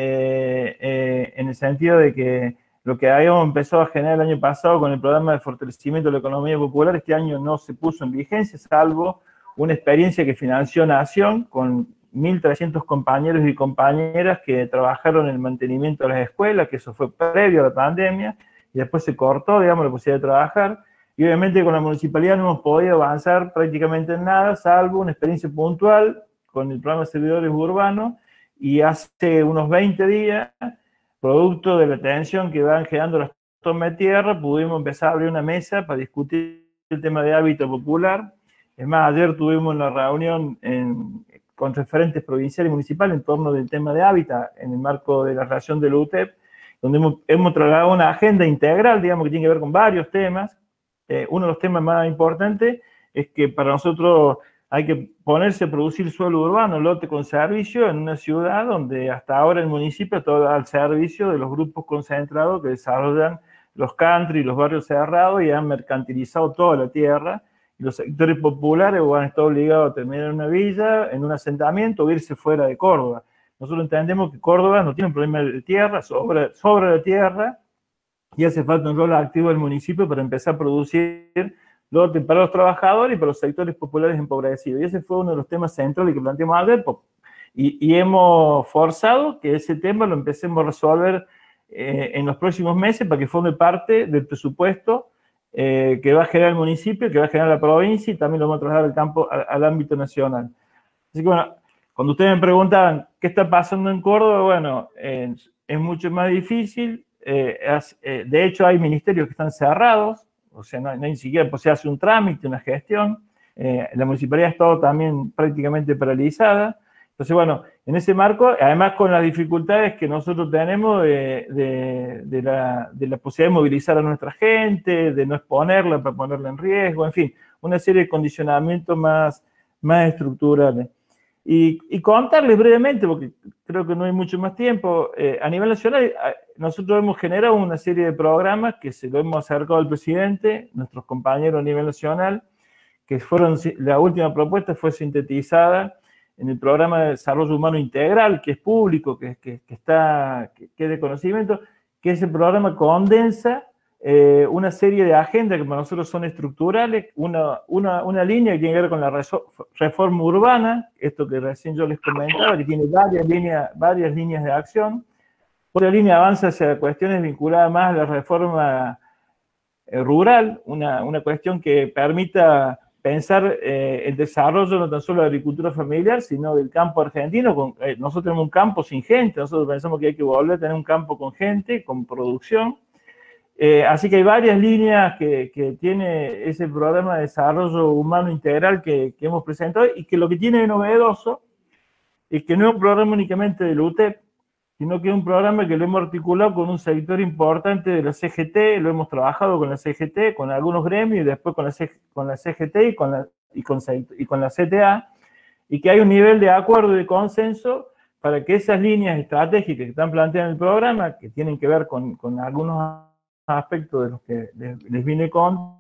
eh, eh, en el sentido de que lo que habíamos empezado a generar el año pasado con el programa de fortalecimiento de la economía popular, este año no se puso en vigencia, salvo una experiencia que financió Nación con mil trescientos compañeros y compañeras que trabajaron en el mantenimiento de las escuelas, que eso fue previo a la pandemia, y después se cortó, digamos, la posibilidad de trabajar. Y obviamente con la municipalidad no hemos podido avanzar prácticamente en nada, salvo una experiencia puntual con el programa de servidores urbanos, y hace unos veinte días producto de la tensión que van generando las tomas de tierra, pudimos empezar a abrir una mesa para discutir el tema de hábitat popular. Es más, ayer tuvimos una reunión en, con referentes provinciales y municipales en torno del tema de hábitat, en el marco de la relación del U T E P, donde hemos, hemos trasladado una agenda integral, digamos, que tiene que ver con varios temas. Eh, uno de los temas más importantes es que para nosotros hay que ponerse a producir suelo urbano, lote con servicio, en una ciudad donde hasta ahora el municipio todo al servicio de los grupos concentrados que desarrollan los country, los barrios cerrados, y han mercantilizado toda la tierra. Y los sectores populares han estado obligados a terminar en una villa, en un asentamiento, o irse fuera de Córdoba. Nosotros entendemos que Córdoba no tiene un problema de tierra, sobra, sobra la tierra, y hace falta un rol activo del municipio para empezar a producir lote para los trabajadores y para los sectores populares empobrecidos. Y ese fue uno de los temas centrales que planteamos ayer, y, y hemos forzado que ese tema lo empecemos a resolver eh, en los próximos meses para que forme parte del presupuesto eh, que va a generar el municipio, que va a generar la provincia, y también lo vamos a trasladar al campo, al, al ámbito nacional. Así que bueno, cuando ustedes me preguntaban qué está pasando en Córdoba, bueno, eh, es mucho más difícil. Eh, es, eh, de hecho, hay ministerios que están cerrados, o sea, no, no ni siquiera pues, se hace un trámite, una gestión. Eh, la municipalidad ha estado también prácticamente paralizada. Entonces, bueno, en ese marco, además con las dificultades que nosotros tenemos de, de, de, la, de la posibilidad de movilizar a nuestra gente, de no exponerla para ponerla en riesgo, en fin, una serie de condicionamientos más, más estructurales. Y, y contarles brevemente, porque creo que no hay mucho más tiempo, eh, a nivel nacional, nosotros hemos generado una serie de programas que se lo hemos acercado al presidente, nuestros compañeros a nivel nacional, que fueron, la última propuesta fue sintetizada en el programa de desarrollo humano integral, que es público, que, que, que está, que, que es de conocimiento, que ese programa condensa eh, una serie de agendas que para nosotros son estructurales, una, una, una línea que tiene que ver con la reforma urbana, esto que recién yo les comentaba, que tiene varias líneas, varias líneas de acción. Otra línea avanza hacia cuestiones vinculadas más a la reforma eh, rural, una, una cuestión que permita pensar eh, el desarrollo no tan solo de la agricultura familiar, sino del campo argentino. Con, eh, nosotros tenemos un campo sin gente, nosotros pensamos que hay que volver a tener un campo con gente, con producción. Eh, así que hay varias líneas que, que tiene ese programa de desarrollo humano integral que, que hemos presentado, y que lo que tiene de novedoso es que no es un programa únicamente del U T E P, sino que es un programa que lo hemos articulado con un sector importante de la C G T, lo hemos trabajado con la C G T, con algunos gremios, y después con la, C, con la C G T y con la, y, con, y con la C T A, y que hay un nivel de acuerdo y de consenso para que esas líneas estratégicas que están planteadas en el programa, que tienen que ver con, con algunos aspectos de los que les, les vine contando,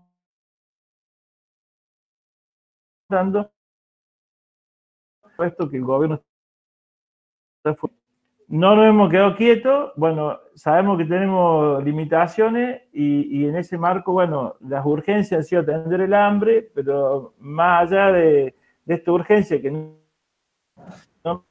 puesto que el gobierno está fuera. No nos hemos quedado quietos, bueno, sabemos que tenemos limitaciones, y, y en ese marco, bueno, las urgencias han sido atender el hambre, pero más allá de, de esta urgencia que no, no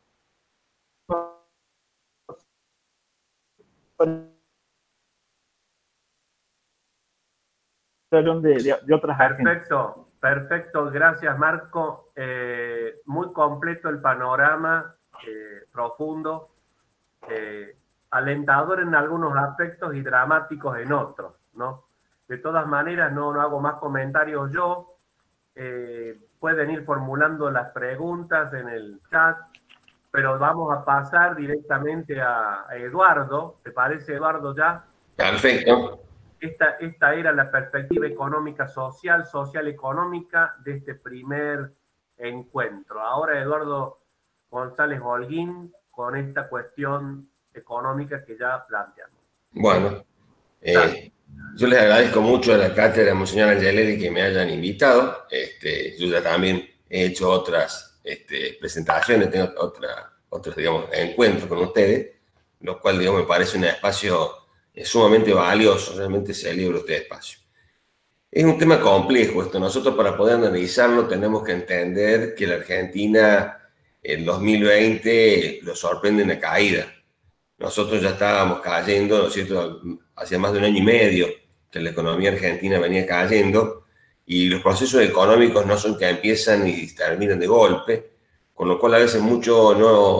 de, de, de otras Perfecto, agendas. Perfecto, gracias Marco. Eh, muy completo el panorama, eh, profundo. Eh, alentador en algunos aspectos y dramáticos en otros, ¿no? De todas maneras, no, no hago más comentarios yo. Eh, pueden ir formulando las preguntas en el chat, pero vamos a pasar directamente a, a Eduardo. ¿Te parece, Eduardo, ya? Perfecto. Esta, esta era la perspectiva económica social, social económica de este primer encuentro. Ahora Eduardo González Holguín, con esta cuestión económica que ya planteamos. Bueno, eh, yo les agradezco mucho a la cátedra de Monseñor Angelelli que me hayan invitado. Este, yo ya también he hecho otras este, presentaciones, tengo otra, otros, digamos, encuentros con ustedes, lo cual, digamos, me parece un espacio eh, sumamente valioso. Realmente celebro este espacio. Es un tema complejo esto. Nosotros, para poder analizarlo, tenemos que entender que la Argentina en dos mil veinte lo sorprende una caída. Nosotros ya estábamos cayendo, ¿no es cierto?, hacía más de un año y medio que la economía argentina venía cayendo, y los procesos económicos no son que empiezan y terminan de golpe, con lo cual a veces mucho no,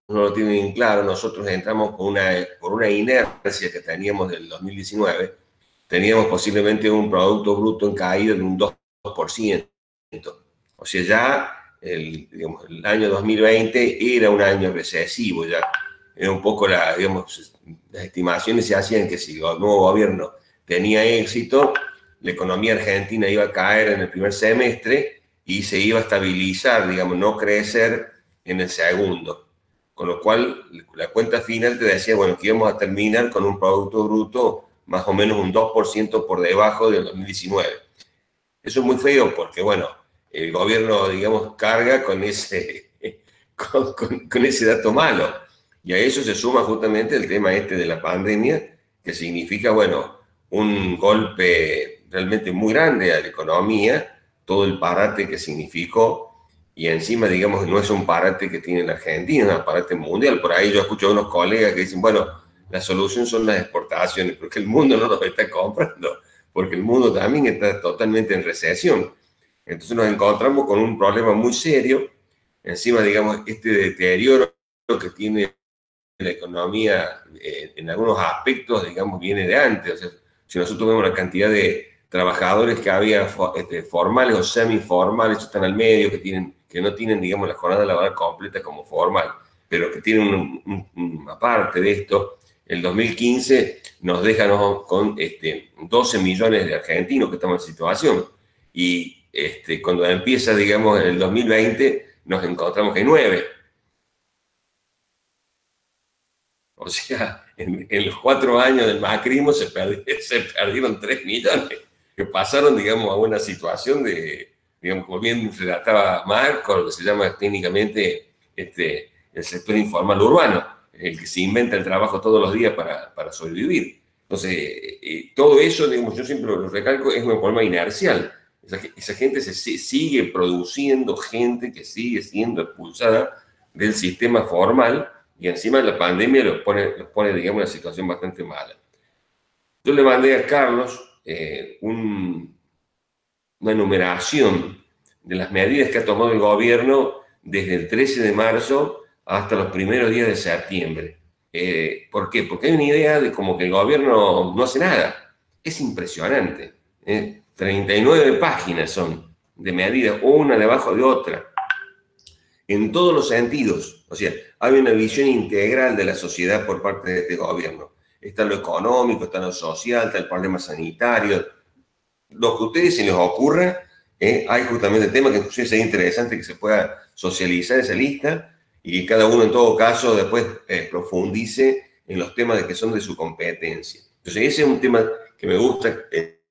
no lo tienen claro, nosotros entramos por una, por una inercia que teníamos del dos mil diecinueve, teníamos posiblemente un Producto Bruto en caída de un dos por ciento. O sea, ya el, digamos, el año dos mil veinte era un año recesivo, ya era un poco la, digamos, las estimaciones se hacían que si el nuevo gobierno tenía éxito, la economía argentina iba a caer en el primer semestre y se iba a estabilizar, digamos, no crecer en el segundo. Con lo cual, la cuenta final te decía, bueno, que íbamos a terminar con un Producto Bruto más o menos un dos por ciento por debajo del dos mil diecinueve. Eso es muy feo porque, bueno, el gobierno, digamos, carga con ese, con, con, con ese dato malo. Y a eso se suma justamente el tema este de la pandemia, que significa, bueno, un golpe realmente muy grande a la economía, todo el parate que significó, y encima, digamos, no es un parate que tiene la Argentina, es un parate mundial. Por ahí yo escucho a unos colegas que dicen, bueno, la solución son las exportaciones, porque el mundo no los está comprando, porque el mundo también está totalmente en recesión. Entonces nos encontramos con un problema muy serio, encima, digamos, este deterioro que tiene la economía eh, en algunos aspectos, digamos, viene de antes. O sea, si nosotros vemos la cantidad de trabajadores que había este, formales o semiformales, están al medio, que, tienen, que no tienen, digamos, la jornada laboral completa como formal, pero que tienen un, un, una parte de esto, el dos mil quince nos deja ¿no? con este, doce millones de argentinos que estamos en situación. Y este, cuando empieza, digamos, el dos mil veinte, nos encontramos que nueve. O sea, en, en los cuatro años del macrismo se, perdi, se perdieron tres millones, que pasaron, digamos, a una situación de, digamos, como bien relataba Marco, lo que se llama técnicamente este, el sector informal urbano, el que se inventa el trabajo todos los días para, para sobrevivir. Entonces, eh, todo eso, digamos, yo siempre lo recalco, es un problema inercial. Esa, esa gente se, se sigue produciendo, gente que sigue siendo expulsada del sistema formal, y encima la pandemia los pone, los pone, digamos, en una situación bastante mala. Yo le mandé a Carlos eh, un, una enumeración de las medidas que ha tomado el gobierno desde el trece de marzo hasta los primeros días de septiembre. Eh, ¿Por qué? Porque hay una idea de como que el gobierno no hace nada. Es impresionante. ¿eh? treinta y nueve páginas son de medidas, una debajo de otra, en todos los sentidos. O sea, hay una visión integral de la sociedad por parte de este gobierno. Está lo económico, está lo social, está el problema sanitario. Lo que a ustedes se les ocurra, eh, hay justamente el tema que inclusive sería interesante que se pueda socializar esa lista y que cada uno en todo caso después eh, profundice en los temas de que son de su competencia. Entonces ese es un tema que me gusta eh,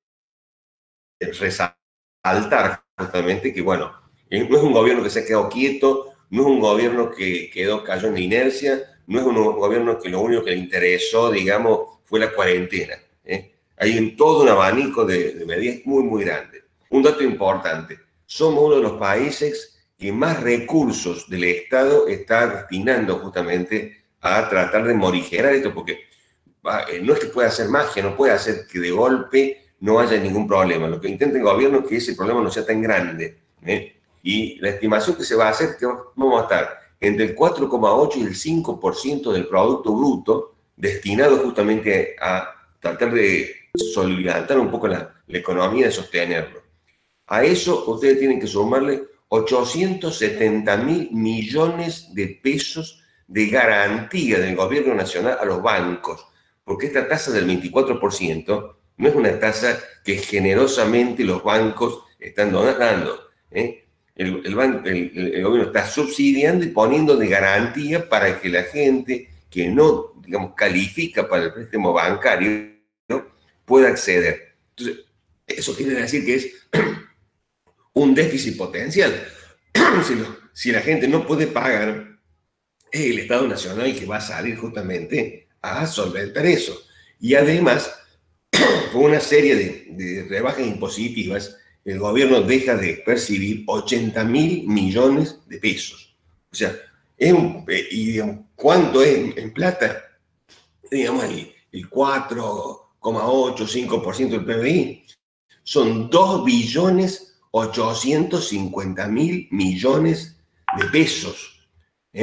resaltar justamente, que bueno, no es un gobierno que se ha quedado quieto, no es un gobierno que quedó, cayó en la inercia, no es un gobierno que lo único que le interesó, digamos, fue la cuarentena. ¿eh? Hay un, todo un abanico de, de medidas muy, muy grande. Un dato importante, somos uno de los países que más recursos del Estado está destinando justamente a tratar de morigerar esto, porque no es que pueda hacer magia, no puede hacer que de golpe no haya ningún problema. Lo que intenta el gobierno es que ese problema no sea tan grande. ¿eh? Y la estimación que se va a hacer es que vamos a estar entre el cuatro coma ocho y el cinco por ciento del Producto Bruto destinado justamente a tratar de soliviantar un poco la, la economía, de sostenerlo. A eso ustedes tienen que sumarle ochocientos setenta mil millones de pesos de garantía del gobierno nacional a los bancos, porque esta tasa del veinticuatro por ciento no es una tasa que generosamente los bancos están donando. ¿eh? El, el, el, el gobierno está subsidiando y poniendo de garantía para que la gente que no, digamos, califica para el préstamo bancario, ¿no? pueda acceder. Entonces, eso quiere decir que es un déficit potencial. Si, lo, si la gente no puede pagar, es el Estado Nacional que va a salir justamente a solventar eso. Y además, con una serie de, de rebajas impositivas, el gobierno deja de percibir ochenta mil millones de pesos. O sea, es un, y digamos, ¿cuánto es en, en plata? Digamos, el, el cuatro coma ocho, cinco por ciento del P B I. Son dos billones ochocientos cincuenta mil millones de pesos. ¿eh?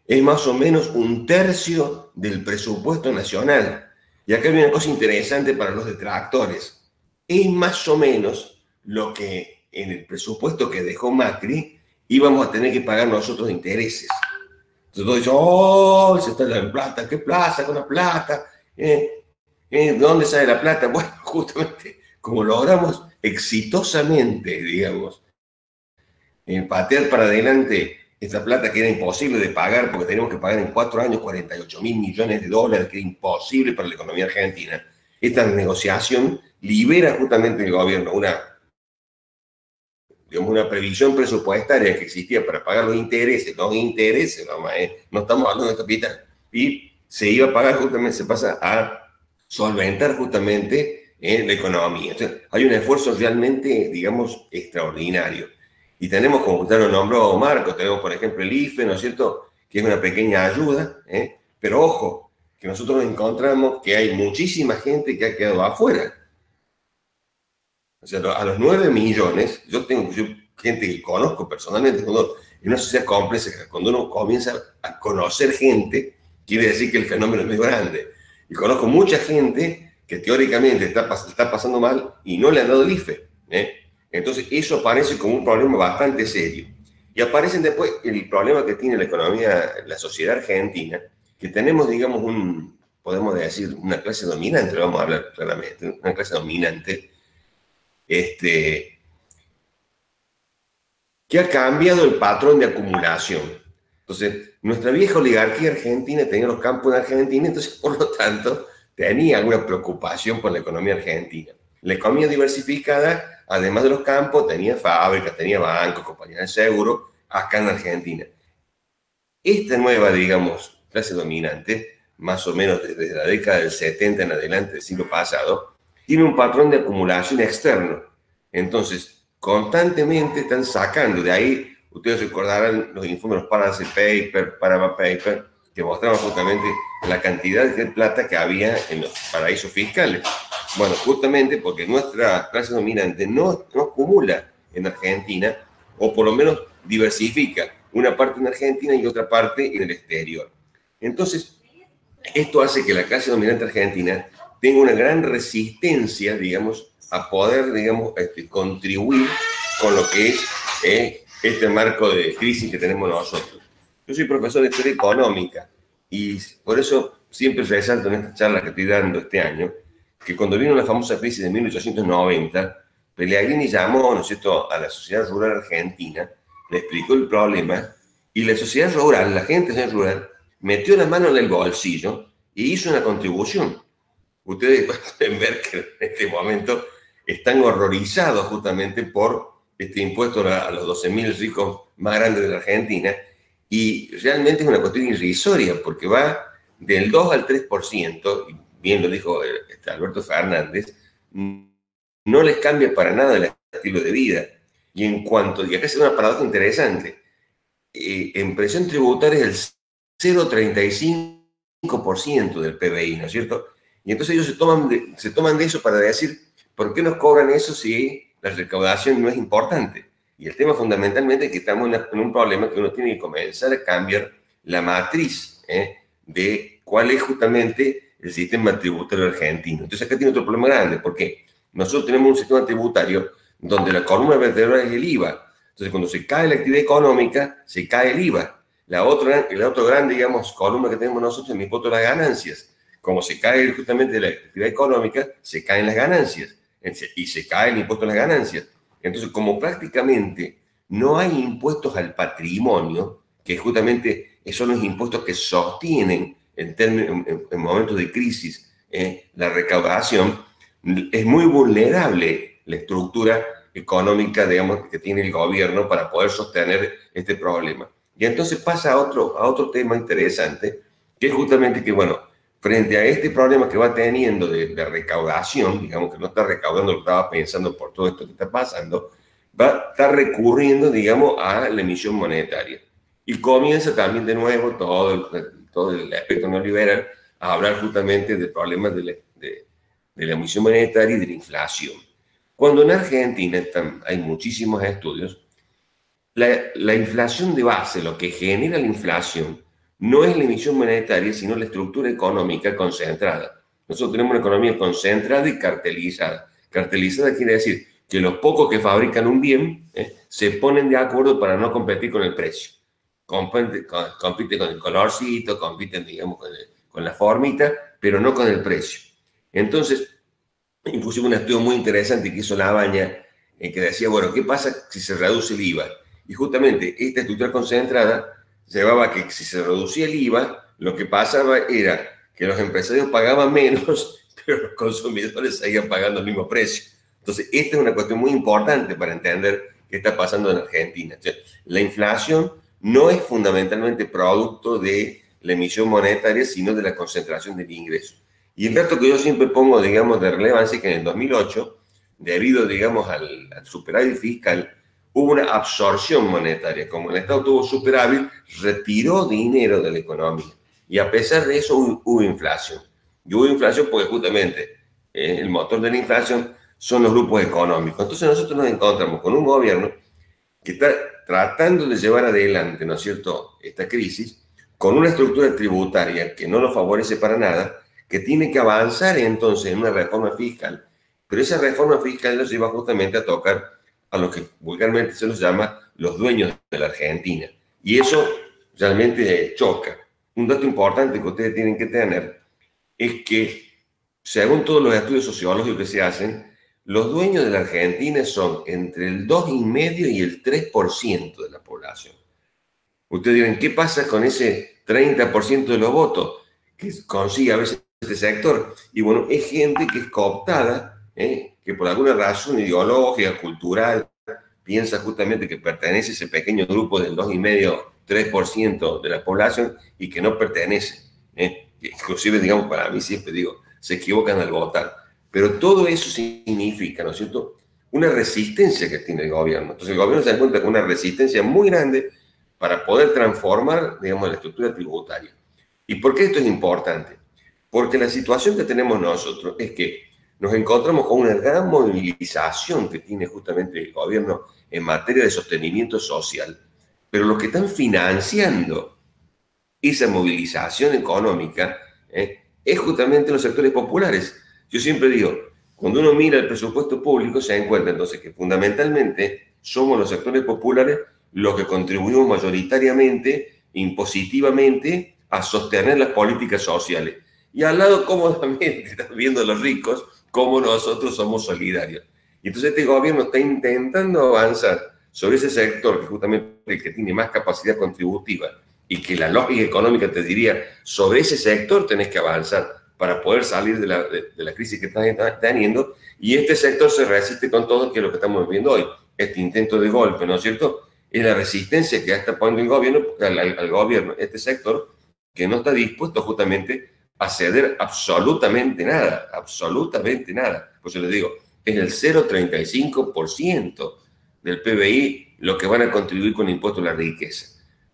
es más o menos un tercio del presupuesto nacional. Y acá hay una cosa interesante para los detractores. Es más o menos lo que en el presupuesto que dejó Macri íbamos a tener que pagar nosotros de intereses. Entonces todos dicen, oh, se está la plata, ¿qué plaza con la plata? ¿Eh? ¿Eh? ¿De dónde sale la plata? Bueno, justamente como logramos exitosamente, digamos, eh, patear para adelante esta plata que era imposible de pagar, porque teníamos que pagar en cuatro años cuarenta y ocho mil millones de dólares, que era imposible para la economía argentina. Esta negociación libera justamente el gobierno una, digamos, una previsión presupuestaria que existía para pagar los intereses, los intereses, no, eh, no estamos hablando de capital, y se iba a pagar justamente, se pasa a solventar justamente eh, la economía. Entonces, hay un esfuerzo realmente, digamos, extraordinario. Y tenemos, como usted lo nombró Marco, tenemos por ejemplo el I F E, ¿no es cierto?, que es una pequeña ayuda, ¿eh? Pero ojo, que nosotros encontramos que hay muchísima gente que ha quedado afuera. O sea, a los nueve millones, yo tengo yo, gente que conozco personalmente, cuando, en una sociedad compleja, cuando uno comienza a conocer gente, quiere decir que el fenómeno es muy grande. Y conozco mucha gente que teóricamente está, está pasando mal y no le han dado el I F E, ¿eh? Entonces, eso aparece como un problema bastante serio. Y aparecen después el problema que tiene la economía, la sociedad argentina, que tenemos, digamos, un, podemos decir, una clase dominante, lo vamos a hablar claramente, una clase dominante, este, que ha cambiado el patrón de acumulación. Entonces, nuestra vieja oligarquía argentina tenía los campos en Argentina, entonces, por lo tanto, tenía alguna preocupación por la economía argentina. La economía diversificada, además de los campos, tenía fábricas, tenía bancos, compañías de seguro, acá en Argentina. Esta nueva, digamos, clase dominante, más o menos desde la década del setenta en adelante del siglo pasado, tiene un patrón de acumulación externo. Entonces, constantemente están sacando de ahí, ustedes recordarán los informes, los Panama Papers, Panama Papers, que mostraban justamente la cantidad de plata que había en los paraísos fiscales. Bueno, justamente porque nuestra clase dominante no, no acumula en Argentina, o por lo menos diversifica una parte en Argentina y otra parte en el exterior. Entonces, esto hace que la clase dominante argentina tenga una gran resistencia, digamos, a poder, digamos, este, contribuir con lo que es eh, este marco de crisis que tenemos nosotros. Yo soy profesor de historia económica y por eso siempre resalto en esta charla que estoy dando este año que cuando vino la famosa crisis de mil ochocientos noventa, Pellegrini llamó, ¿no es cierto?, a la sociedad rural argentina, le explicó el problema y la sociedad rural, la gente de rural, metió la mano en el bolsillo y hizo una contribución. Ustedes pueden ver que en este momento están horrorizados justamente por este impuesto a los doce mil ricos más grandes de la Argentina y realmente es una cuestión irrisoria porque va del dos al tres por ciento, y bien lo dijo este Alberto Fernández, no les cambia para nada el estilo de vida. Y en cuanto, y acá es una paradoja interesante, eh, en presión tributaria es el cero coma treinta y cinco por ciento del P B I, ¿no es cierto? Y entonces ellos se toman, de, se toman de eso para decir, ¿por qué nos cobran eso si la recaudación no es importante? Y el tema fundamentalmente es que estamos en, una, en un problema que uno tiene que comenzar a cambiar la matriz ¿eh? de cuál es justamente el sistema tributario argentino. Entonces acá tiene otro problema grande, porque nosotros tenemos un sistema tributario donde la columna vertebral es el I V A. Entonces cuando se cae la actividad económica, se cae el I V A. La otra, la otra gran, digamos, columna que tenemos nosotros es el impuesto a las ganancias. Como se cae justamente la actividad económica, se caen las ganancias. Y se cae el impuesto a las ganancias. Entonces, como prácticamente no hay impuestos al patrimonio, que justamente son los impuestos que sostienen en, términos, en, en momentos de crisis eh, la recaudación, es muy vulnerable la estructura económica, digamos, que tiene el gobierno para poder sostener este problema. Y entonces pasa a otro, a otro tema interesante, que es justamente que, bueno, frente a este problema que va teniendo de, de recaudación, digamos que no está recaudando lo que estaba pensando por todo esto que está pasando, va a estar recurriendo, digamos, a la emisión monetaria. Y comienza también de nuevo todo el, todo el aspecto neoliberal a hablar justamente de problemas de la, de, de la emisión monetaria y de la inflación. Cuando en Argentina están, hay muchísimos estudios, la, la inflación de base, lo que genera la inflación, no es la emisión monetaria, sino la estructura económica concentrada. Nosotros tenemos una economía concentrada y cartelizada. Cartelizada quiere decir que los pocos que fabrican un bien eh, se ponen de acuerdo para no competir con el precio. Compiten, compiten con el colorcito, compiten, digamos, con, el, con la formita, pero no con el precio. Entonces, inclusive un estudio muy interesante que hizo Labaña, eh, que decía, bueno, ¿qué pasa si se reduce el I V A? Y justamente esta estructura concentrada llevaba a que si se reducía el I V A, lo que pasaba era que los empresarios pagaban menos, pero los consumidores seguían pagando el mismo precio. Entonces, esta es una cuestión muy importante para entender qué está pasando en Argentina. O sea, la inflación no es fundamentalmente producto de la emisión monetaria, sino de la concentración del ingreso. Y el dato que yo siempre pongo, digamos, de relevancia es que en el dos mil ocho, debido, digamos, al, al superávit fiscal, hubo una absorción monetaria. Como el Estado tuvo superávit, retiró dinero de la economía. Y a pesar de eso hubo, hubo inflación. Y hubo inflación porque justamente eh, el motor de la inflación son los grupos económicos. Entonces nosotros nos encontramos con un gobierno que está tratando de llevar adelante, ¿no es cierto?, esta crisis, con una estructura tributaria que no lo favorece para nada, que tiene que avanzar entonces en una reforma fiscal. Pero esa reforma fiscal nos lleva justamente a tocar a lo que vulgarmente se los llama los dueños de la Argentina. Y eso realmente choca. Un dato importante que ustedes tienen que tener es que, según todos los estudios sociológicos que se hacen, los dueños de la Argentina son entre el dos coma cinco y el tres por ciento de la población. Ustedes dirán, ¿qué pasa con ese treinta por ciento de los votos que consigue a veces este sector? Y bueno, es gente que es cooptada, ¿eh? que por alguna razón ideológica, cultural, piensa justamente que pertenece a ese pequeño grupo del dos coma cinco, tres por ciento de la población y que no pertenece. ¿eh? Inclusive, digamos, para mí siempre digo, se equivocan al votar. Pero todo eso significa, ¿no es cierto?, una resistencia que tiene el gobierno. Entonces el gobierno se encuentra con una resistencia muy grande para poder transformar, digamos, la estructura tributaria. ¿Y por qué esto es importante? Porque la situación que tenemos nosotros es que nos encontramos con una gran movilización que tiene justamente el gobierno en materia de sostenimiento social, pero los que están financiando esa movilización económica eh, es justamente los sectores populares. Yo siempre digo, cuando uno mira el presupuesto público se encuentra entonces que fundamentalmente somos los sectores populares los que contribuimos mayoritariamente, impositivamente, a sostener las políticas sociales. Y al lado cómodamente están viendo los ricos cómo nosotros somos solidarios. Y entonces este gobierno está intentando avanzar sobre ese sector que justamente el que tiene más capacidad contributiva y que la lógica económica te diría, sobre ese sector tenés que avanzar para poder salir de la, de, de la crisis que están teniendo, y este sector se resiste con todo, que es lo que estamos viendo hoy. Este intento de golpe, ¿no es cierto?, es la resistencia que está poniendo el gobierno, al, al gobierno, este sector, que no está dispuesto justamente a ceder absolutamente nada, absolutamente nada. Por eso les digo, es el cero coma treinta y cinco por ciento del P B I lo que van a contribuir con el impuesto a la riqueza.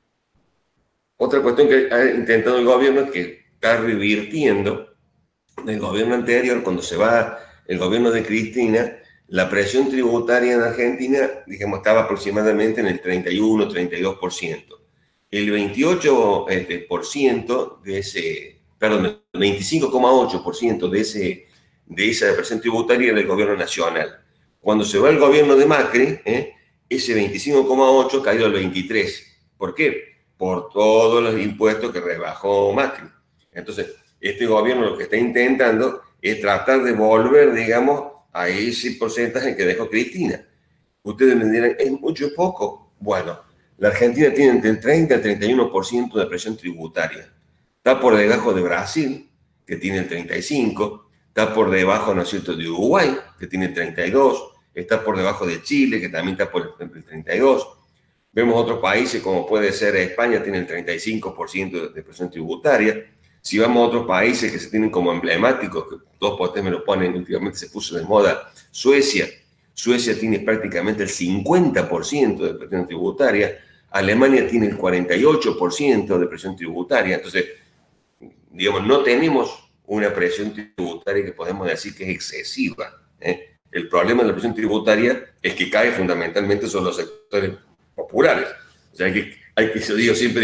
Otra cuestión que ha intentado el gobierno es que está revirtiendo del gobierno anterior. Cuando se va el gobierno de Cristina, la presión tributaria en Argentina, digamos, estaba aproximadamente en el treinta y uno, treinta y dos por ciento. El veintiocho por ciento de ese, perdón, el veinticinco coma ocho por ciento de, ese, de esa presión tributaria era del gobierno nacional. Cuando se va el gobierno de Macri, ¿eh? ese veinticinco coma ocho por ciento cayó al veintitrés por ciento. ¿Por qué? Por todos los impuestos que rebajó Macri. Entonces, este gobierno lo que está intentando es tratar de volver, digamos, a ese porcentaje que dejó Cristina. Ustedes me dirán, ¿es mucho o poco? Bueno, la Argentina tiene entre el treinta y el treinta y uno por ciento de presión tributaria. Está por debajo de Brasil, que tiene el treinta y cinco por ciento, está por debajo, ¿no es cierto?, de Uruguay, que tiene el treinta y dos por ciento, está por debajo de Chile, que también está por el treinta y dos por ciento. Vemos otros países, como puede ser España, tiene el treinta y cinco por ciento de presión tributaria. Si vamos a otros países que se tienen como emblemáticos, que todos por ustedes me lo ponen, últimamente se puso de moda, Suecia. Suecia tiene prácticamente el cincuenta por ciento de presión tributaria. Alemania tiene el cuarenta y ocho por ciento de presión tributaria. Entonces, digamos, no tenemos una presión tributaria que podemos decir que es excesiva. ¿eh? El problema de la presión tributaria es que cae fundamentalmente sobre los sectores populares. O sea, hay que, hay que, yo digo, siempre digo,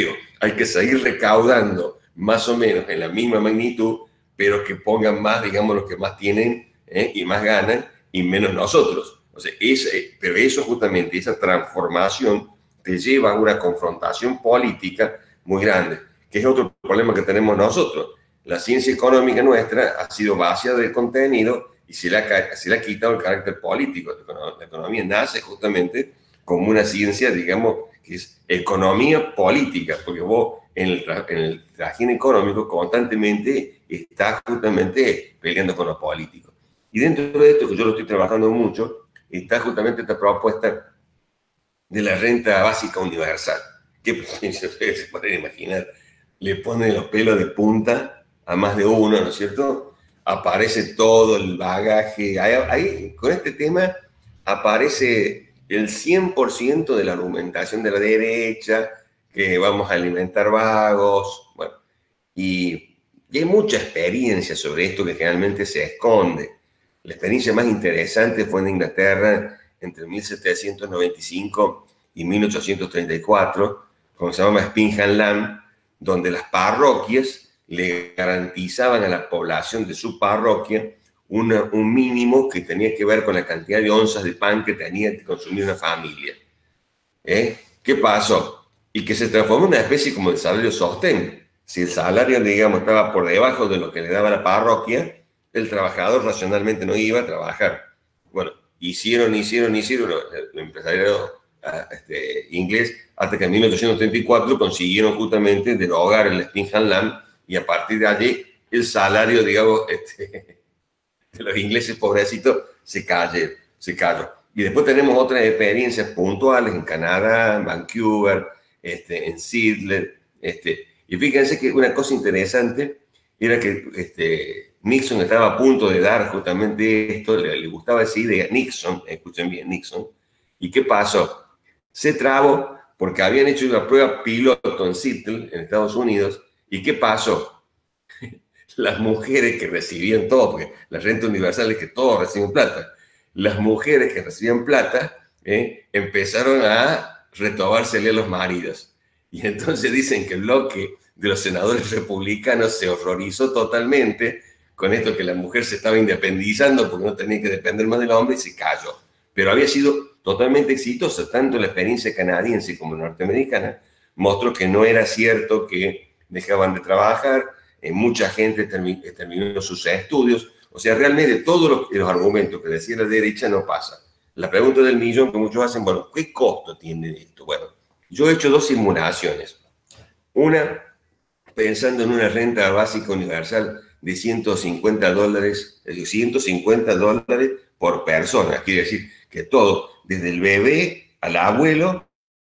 hay que seguir recaudando más o menos en la misma magnitud, pero que pongan más, digamos, los que más tienen ¿eh? y más ganan y menos nosotros. O sea, ese, pero eso justamente, esa transformación te lleva a una confrontación política muy grande, que es otro problema que tenemos nosotros. La ciencia económica nuestra ha sido vaciada de contenido y se le ha, se le ha quitado el carácter político. La economía nace justamente como una ciencia, digamos, que es economía política, porque vos en el, en el trajín económico constantemente estás justamente peleando con lo político. Y dentro de esto, que yo lo estoy trabajando mucho, está justamente esta propuesta de la renta básica universal, que se pueden imaginar, le pone los pelos de punta a más de uno, ¿no es cierto? Aparece todo el bagaje. Ahí, ahí con este tema aparece el cien por ciento de la argumentación de la derecha, que vamos a alimentar vagos, bueno, y, y hay mucha experiencia sobre esto que generalmente se esconde. La experiencia más interesante fue en Inglaterra entre mil setecientos noventa y cinco y mil ochocientos treinta y cuatro, como se llama Spinham Land, donde las parroquias le garantizaban a la población de su parroquia una, un mínimo que tenía que ver con la cantidad de onzas de pan que tenía que consumir una familia. ¿Eh? ¿Qué pasó? Y que se transformó en una especie como de salario sostén. Si el salario, digamos, estaba por debajo de lo que le daba la parroquia, el trabajador racionalmente no iba a trabajar. Bueno, hicieron, hicieron, hicieron el empresario este, inglés hasta que en mil ochocientos treinta y cuatro consiguieron justamente derogar el Spinham Land y a partir de allí el salario, digamos, este, de los ingleses pobrecitos se cayó, se cayó. Y después tenemos otras experiencias puntuales en Canadá, en Vancouver, este, en Seattle. Este, y fíjense que una cosa interesante era que este, Nixon estaba a punto de dar justamente esto, le, le gustaba esa idea, Nixon, escuchen bien, Nixon. ¿Y qué pasó? Se trabó porque habían hecho una prueba piloto en Seattle, en Estados Unidos. ¿Y qué pasó? Las mujeres que recibían todo, porque la renta universal es que todos reciben plata, las mujeres que recibían plata eh, empezaron a retobársele a los maridos. Y entonces dicen que el bloque de los senadores republicanos se horrorizó totalmente con esto, que la mujer se estaba independizando porque no tenía que depender más del hombre, y se cayó. Pero había sido totalmente exitosa, tanto la experiencia canadiense como norteamericana mostró que no era cierto que dejaban de trabajar, eh, mucha gente termi terminó sus estudios. O sea, realmente todos los, los argumentos que decía la derecha no pasan. La pregunta del millón que muchos hacen, bueno, ¿qué costo tiene esto? Bueno, yo he hecho dos simulaciones. Una, pensando en una renta básica universal de ciento cincuenta dólares, ciento cincuenta dólares por persona. Quiere decir que todo, desde el bebé al abuelo,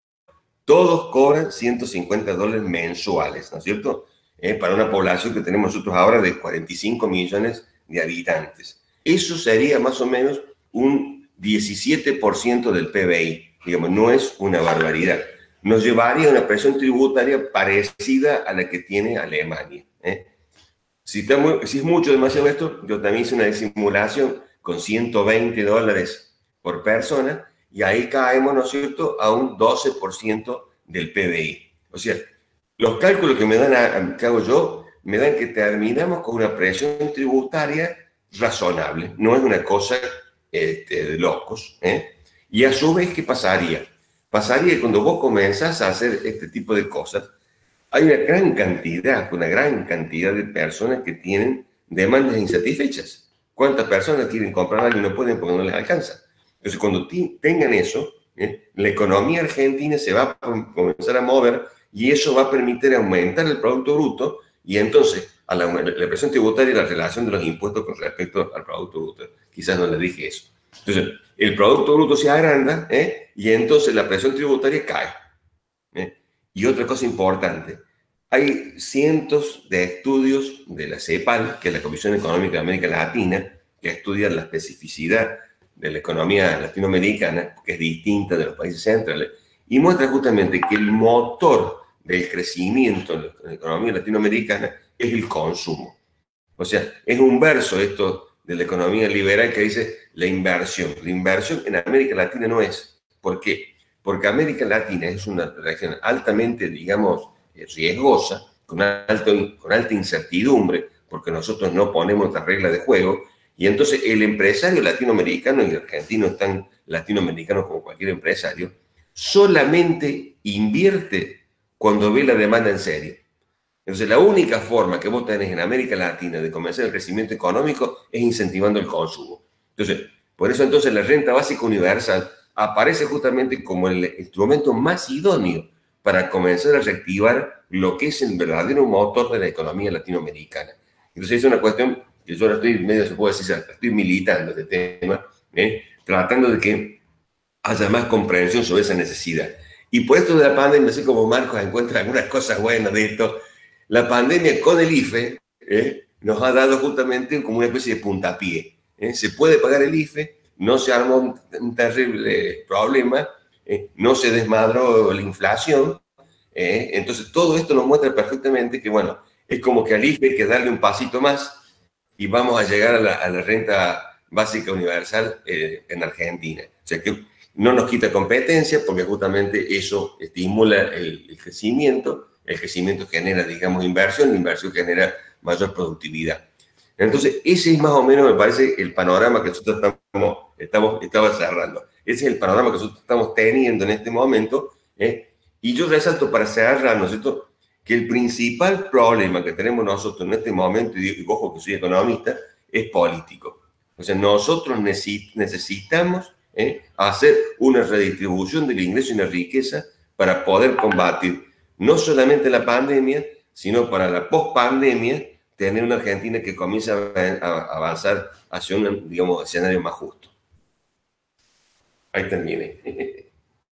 todos cobran ciento cincuenta dólares mensuales, ¿no es cierto? Eh, para una población que tenemos nosotros ahora de cuarenta y cinco millones de habitantes. Eso sería más o menos un diecisiete por ciento del P B I. Digamos, no es una barbaridad. Nos llevaría a una presión tributaria parecida a la que tiene Alemania. ¿eh? Si, está muy, si es mucho demasiado esto, yo también hice una simulación con ciento veinte dólares por persona, y ahí caemos, ¿no es cierto?, a un doce por ciento del P B I. O sea, los cálculos que me dan, a, que hago yo, me dan que terminamos con una presión tributaria razonable. No es una cosa este, de locos. ¿eh? Y a su vez, ¿qué pasaría? Pasaría que cuando vos comenzás a hacer este tipo de cosas, hay una gran cantidad, una gran cantidad de personas que tienen demandas insatisfechas. ¿Cuántas personas quieren comprar algo y no pueden porque no les alcanza? Entonces, cuando tengan eso, ¿eh? la economía argentina se va a comenzar a mover y eso va a permitir aumentar el Producto Bruto y entonces a la, la presión tributaria y la relación de los impuestos con respecto al Producto Bruto. Quizás no le dije eso. Entonces, el Producto Bruto se agranda ¿eh? y entonces la presión tributaria cae. ¿eh? Y otra cosa importante, hay cientos de estudios de la CEPAL, que es la Comisión Económica de América Latina, que estudian la especificidad de la economía latinoamericana, que es distinta de los países centrales, y muestra justamente que el motor del crecimiento en la economía latinoamericana es el consumo. O sea, es un verso esto de la economía liberal que dice la inversión. La inversión en América Latina no es. ¿Por qué? Porque América Latina es una región altamente, digamos, riesgosa, con, alto, con alta incertidumbre, porque nosotros no ponemos nuestras reglas de juego, y entonces el empresario latinoamericano, y el argentino es tan latinoamericano como cualquier empresario, solamente invierte cuando ve la demanda en serio. Entonces la única forma que vos tenés en América Latina de comenzar el crecimiento económico es incentivando el consumo. Entonces, por eso entonces la renta básica universal aparece justamente como el instrumento más idóneo para comenzar a reactivar lo que es el verdadero motor de la economía latinoamericana. Entonces es una cuestión que yo ahora estoy medio, se puede decir, estoy militando este tema, ¿eh? tratando de que haya más comprensión sobre esa necesidad. Y por esto de la pandemia, así como Marcos encuentra algunas cosas buenas de esto, la pandemia con el I F E ¿eh? nos ha dado justamente como una especie de puntapié. ¿eh? Se puede pagar el I F E, no se armó un, un terrible problema, ¿eh? no se desmadró la inflación, ¿eh? entonces todo esto nos muestra perfectamente que, bueno, es como que al I F E hay que darle un pasito más y vamos a llegar a la, a la renta básica universal eh, en Argentina. O sea que no nos quita competencia porque justamente eso estimula el, el crecimiento, el crecimiento genera, digamos, inversión, la inversión genera mayor productividad. Entonces, ese es más o menos, me parece, el panorama que nosotros estamos, estamos, estamos cerrando. Ese es el panorama que nosotros estamos teniendo en este momento. ¿eh? Y yo resalto para cerrar, ¿no es cierto?, que el principal problema que tenemos nosotros en este momento, y ojo que soy economista, es político. O sea, nosotros necesitamos ¿eh? hacer una redistribución del ingreso y la riqueza para poder combatir no solamente la pandemia, sino para la post-pandemia, tener una Argentina que comience a avanzar hacia un, digamos, escenario más justo. Ahí terminé.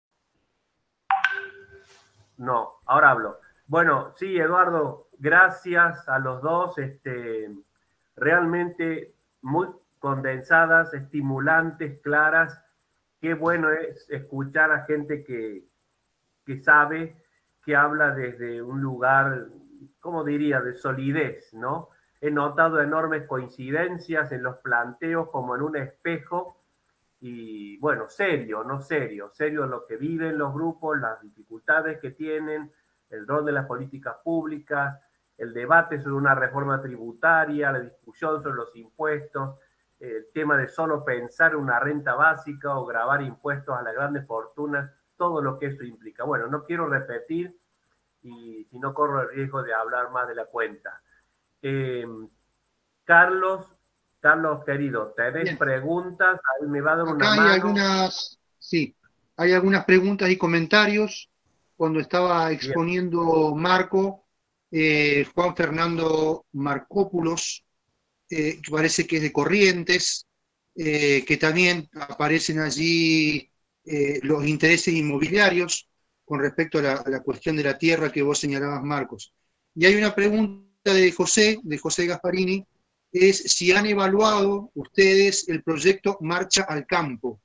No, ahora hablo. Bueno, sí, Eduardo, gracias a los dos, este, realmente muy condensadas, estimulantes, claras. Qué bueno es escuchar a gente que, que sabe, que habla desde un lugar, ¿cómo diría?, de solidez, ¿no? He notado enormes coincidencias en los planteos como en un espejo y, bueno, serio, no serio, serio lo que viven los grupos, las dificultades que tienen, el rol de las políticas públicas, el debate sobre una reforma tributaria, la discusión sobre los impuestos, el tema de solo pensar una renta básica o gravar impuestos a las grandes fortunas, todo lo que eso implica. Bueno, no quiero repetir y si no corro el riesgo de hablar más de la cuenta. Eh, Carlos, Carlos querido, ¿tenés Bien. preguntas? Ahí me va a dar Acá una hay mano. algunas, sí, hay algunas preguntas y comentarios. Cuando estaba exponiendo Bien. Marco, eh, Juan Fernando Marcópulos, eh, que parece que es de Corrientes, eh, que también aparecen allí eh, los intereses inmobiliarios con respecto a la, a la cuestión de la tierra que vos señalabas, Marcos. Y hay una pregunta de José, de José Gasparini, es si han evaluado ustedes el proyecto Marcha al Campo.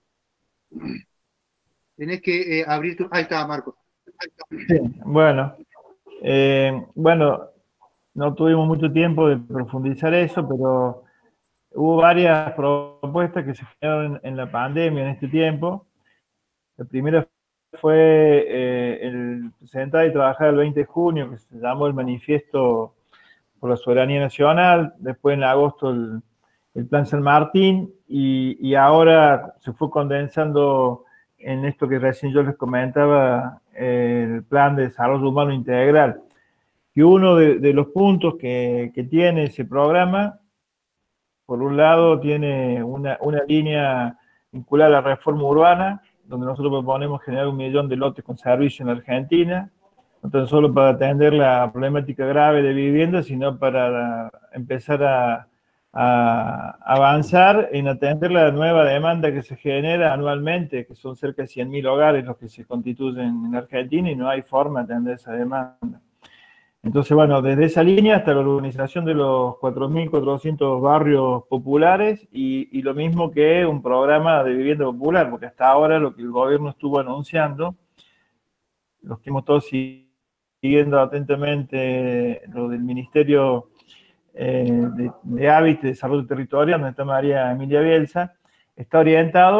Tenés que eh, abrir tu... Ahí está, Marcos. Sí, bueno, eh, bueno, no tuvimos mucho tiempo de profundizar eso, pero hubo varias propuestas que se generaron en, en la pandemia en este tiempo. La primera fue eh, el presentar y trabajar el veinte de junio, que se llamó el Manifiesto por la Soberanía Nacional, después en agosto el, el Plan San Martín, y, y ahora se fue condensando en esto que recién yo les comentaba, el Plan de Desarrollo Humano Integral. Y uno de, de los puntos que, que tiene ese programa, por un lado, tiene una, una línea vinculada a la reforma urbana, donde nosotros proponemos generar un millón de lotes con servicio en Argentina, no tan solo para atender la problemática grave de vivienda, sino para empezar a, a avanzar en atender la nueva demanda que se genera anualmente, que son cerca de cien mil hogares los que se constituyen en Argentina y no hay forma de atender esa demanda. Entonces, bueno, desde esa línea hasta la urbanización de los cuatro mil cuatrocientos barrios populares y, y lo mismo que un programa de vivienda popular, porque hasta ahora lo que el gobierno estuvo anunciando, los que hemos todos siguiendo atentamente lo del Ministerio eh, de, de Hábitat y Desarrollo Territorial, donde está María Emilia Bielsa, está orientado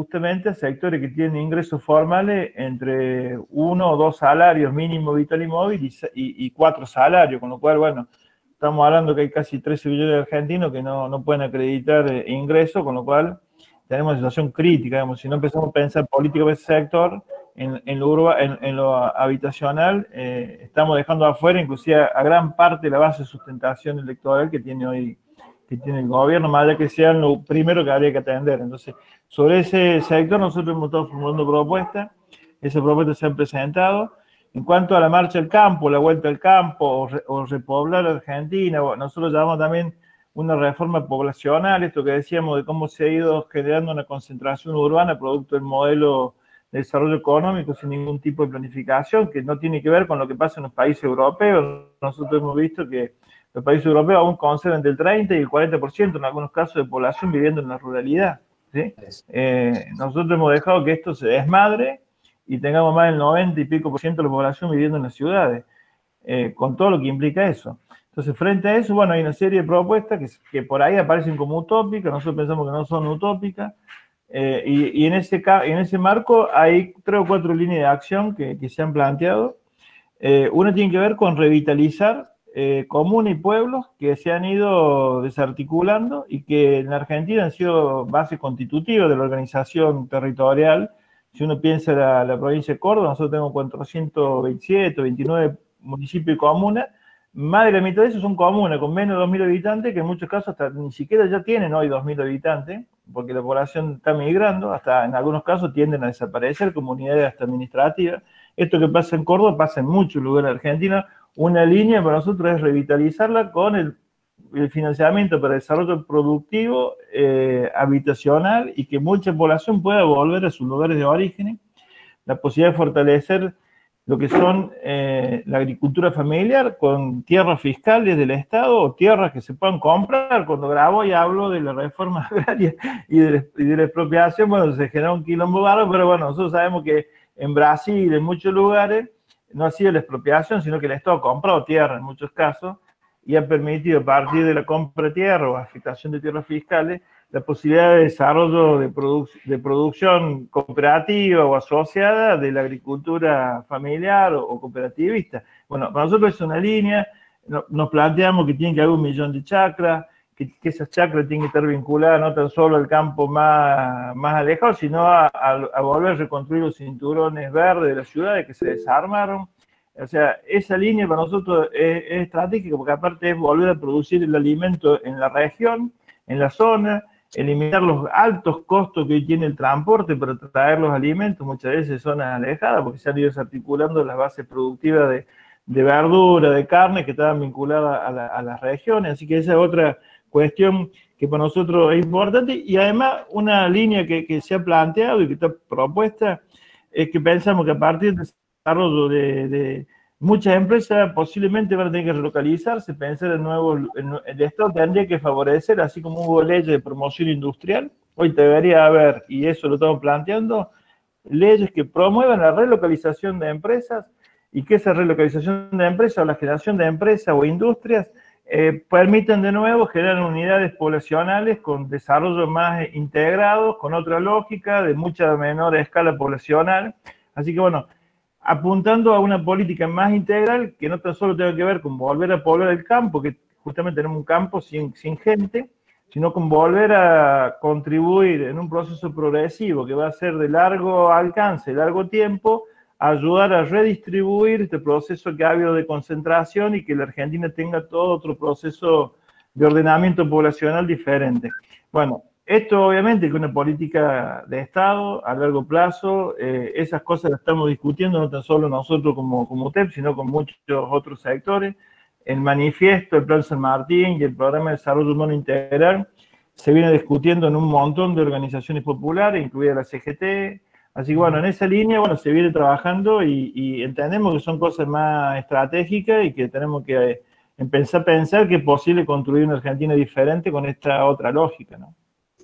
justamente a sectores que tienen ingresos formales entre uno o dos salarios mínimo vital y móvil y, y, y cuatro salarios, con lo cual, bueno, estamos hablando que hay casi trece millones de argentinos que no, no pueden acreditar eh, ingresos, con lo cual tenemos una situación crítica, digamos, si no empezamos a pensar política de ese sector, en, en, lo, urba, en, en lo habitacional, eh, estamos dejando afuera inclusive a, a gran parte de la base de sustentación electoral que tiene hoy que tiene el gobierno, más allá que sean lo primero que habría que atender. Entonces, sobre ese sector nosotros hemos estado formulando propuestas, esas propuestas se han presentado. En cuanto a la marcha al campo, la vuelta al campo, o, re, o repoblar Argentina, bueno, nosotros llamamos también una reforma poblacional, esto que decíamos de cómo se ha ido generando una concentración urbana producto del modelo de desarrollo económico sin ningún tipo de planificación, que no tiene que ver con lo que pasa en los países europeos. Nosotros hemos visto que los países europeos aún conservan entre el treinta y el cuarenta por ciento en algunos casos de población viviendo en la ruralidad, ¿sí? Eh, nosotros hemos dejado que esto se desmadre y tengamos más del noventa y pico por ciento de la población viviendo en las ciudades, eh, con todo lo que implica eso. Entonces, frente a eso, bueno, hay una serie de propuestas que, que por ahí aparecen como utópicas, nosotros pensamos que no son utópicas, eh, y, y en, ese, en ese marco hay tres o cuatro líneas de acción que, que se han planteado. Eh, una tiene que ver con revitalizar eh, comunas y pueblos que se han ido desarticulando y que en la Argentina han sido base constitutiva de la organización territorial. Si uno piensa en la, la provincia de Córdoba, nosotros tenemos cuatrocientos veintisiete, veintinueve municipios y comunas. Más de la mitad de esos son comunas con menos de dos mil habitantes, que en muchos casos hasta ni siquiera ya tienen hoy dos mil habitantes, porque la población está migrando, hasta en algunos casos tienden a desaparecer comunidades hasta administrativas. Esto que pasa en Córdoba pasa en muchos lugares de Argentina. Una línea para nosotros es revitalizarla con el, el financiamiento para el desarrollo productivo, eh, habitacional, y que mucha población pueda volver a sus lugares de origen. La posibilidad de fortalecer lo que son eh, la agricultura familiar con tierras fiscales del Estado o tierras que se puedan comprar. Cuando grabo y hablo de la reforma agraria y de, la, y de la expropiación, bueno, se genera un quilombo bárbaro, pero bueno, nosotros sabemos que en Brasil, en muchos lugares, no ha sido la expropiación, sino que el Estado ha comprado tierra en muchos casos y ha permitido, a partir de la compra de tierra o afectación de tierras fiscales, la posibilidad de desarrollo de, produ de producción cooperativa o asociada de la agricultura familiar o, o cooperativista. Bueno, para nosotros es una línea, no, nos planteamos que tiene que haber un millón de chacras, que, que esas chacras tienen que estar vinculadas no tan solo al campo más, más alejado, sino a, a, a volver a reconstruir los cinturones verdes de las ciudades que se desarmaron. O sea, esa línea para nosotros es, es estratégica porque aparte es volver a producir el alimento en la región, en la zona, eliminar los altos costos que tiene el transporte para traer los alimentos, muchas veces de zonas alejadas, porque se han ido desarticulando las bases productivas de, de verdura, de carne, que estaban vinculadas a, la, a las regiones. Así que esa es otra cuestión que para nosotros es importante. Y además, una línea que, que se ha planteado y que está propuesta es que pensamos que a partir del desarrollo de, de muchas empresas posiblemente van a tener que relocalizarse, pensar en nuevos, en, el Estado tendría que favorecer, así como hubo leyes de promoción industrial, hoy debería haber, y eso lo estamos planteando, leyes que promuevan la relocalización de empresas y que esa relocalización de empresas o la generación de empresas o industrias eh, permitan de nuevo generar unidades poblacionales con desarrollo más integrados, con otra lógica, de mucha menor escala poblacional. Así que bueno, apuntando a una política más integral que no tan solo tenga que ver con volver a poblar el campo, que justamente tenemos un campo sin, sin gente, sino con volver a contribuir en un proceso progresivo que va a ser de largo alcance, largo tiempo, a ayudar a redistribuir este proceso que ha habido de concentración y que la Argentina tenga todo otro proceso de ordenamiento poblacional diferente. Bueno, esto obviamente es una política de Estado a largo plazo, eh, esas cosas las estamos discutiendo no tan solo nosotros como, como U T E P, sino con muchos otros sectores. El manifiesto, el Plan San Martín y el Programa de Desarrollo Humano Integral se viene discutiendo en un montón de organizaciones populares, incluida la C G T. Así que bueno, en esa línea bueno, se viene trabajando y, y entendemos que son cosas más estratégicas y que tenemos que eh, empezar a pensar que es posible construir una Argentina diferente con esta otra lógica, ¿no?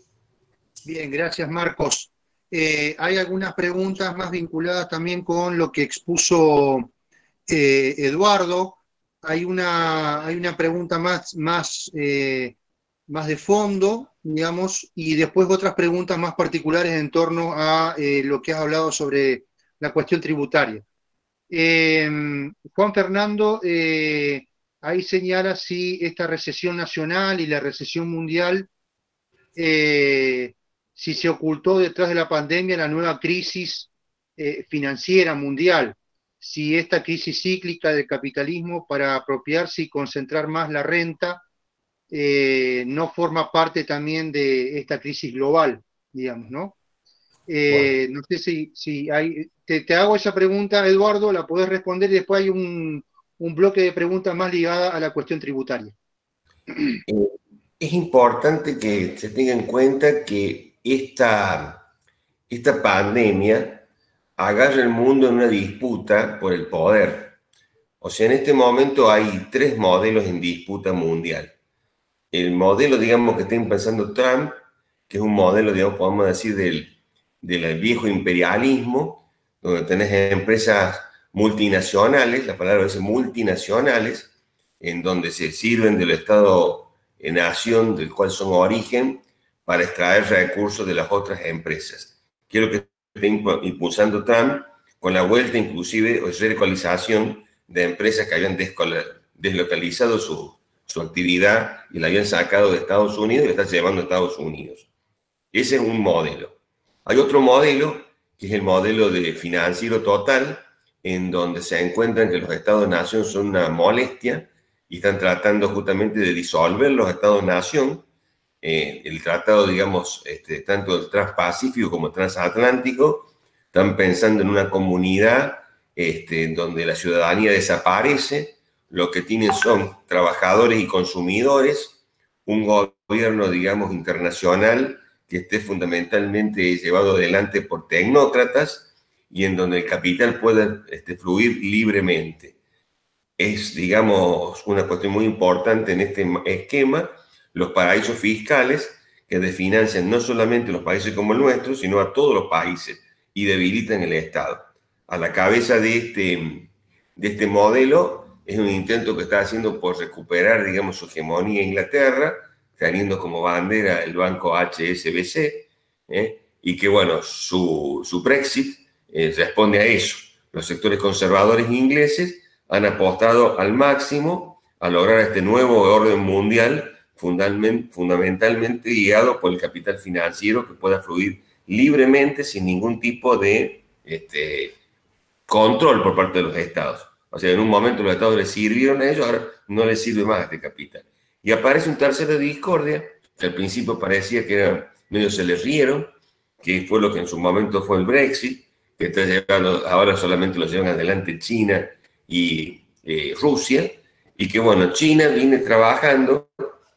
Bien, gracias Marcos. Eh, hay algunas preguntas más vinculadas también con lo que expuso eh, Eduardo. Hay una, hay una pregunta más, más eh, más de fondo, digamos, y después otras preguntas más particulares en torno a eh, lo que has hablado sobre la cuestión tributaria. Eh, Juan Fernando, eh, ahí señala si esta recesión nacional y la recesión mundial, eh, si se ocultó detrás de la pandemia la nueva crisis eh, financiera mundial, si esta crisis cíclica del capitalismo para apropiarse y concentrar más la renta eh, no forma parte también de esta crisis global, digamos, ¿no? Eh, bueno. No sé si, si hay... Te, te hago esa pregunta, Eduardo, la podés responder y después hay un, un bloque de preguntas más ligada a la cuestión tributaria. Es importante que se tenga en cuenta que esta, esta pandemia agarra el mundo en una disputa por el poder. O sea, en este momento hay tres modelos en disputa mundial. El modelo, digamos, que está pensando Trump, que es un modelo, digamos, podemos decir, del, del viejo imperialismo, donde tenés empresas multinacionales, la palabra dice multinacionales, en donde se sirven del Estado-nación del cual son origen para extraer recursos de las otras empresas. Quiero que esté impulsando Trump con la vuelta inclusive o relocalización de empresas que habían deslocalizado su, su actividad y la habían sacado de Estados Unidos y la están llevando a Estados Unidos. Ese es un modelo. Hay otro modelo, que es el modelo de financiero total, en donde se encuentran que los estados-nación son una molestia y están tratando justamente de disolver los estados-nación. Eh, el tratado, digamos, este, tanto el transpacífico como el transatlántico, están pensando en una comunidad este, donde la ciudadanía desaparece, lo que tienen son trabajadores y consumidores, un gobierno, digamos, internacional que esté fundamentalmente llevado adelante por tecnócratas y en donde el capital pueda este, fluir libremente. Es, digamos, una cuestión muy importante en este esquema, los paraísos fiscales que desfinancian no solamente los países como el nuestro, sino a todos los países y debilitan el Estado. A la cabeza de este, de este modelo es un intento que está haciendo por recuperar, digamos, su hegemonía en Inglaterra, teniendo como bandera el banco H S B C, ¿eh? Y que, bueno, su, su Brexit eh, responde a eso. Los sectores conservadores ingleses han apostado al máximo a lograr este nuevo orden mundial fundamentalmente guiado por el capital financiero que pueda fluir libremente sin ningún tipo de este, control por parte de los estados. O sea, en un momento los estados les sirvieron a ellos, ahora no les sirve más este capital. Y aparece un tercero de discordia, que al principio parecía que era, medio se les rieron, que fue lo que en su momento fue el Brexit, que está llevando, ahora solamente lo llevan adelante China y eh, Rusia, y que bueno, China viene trabajando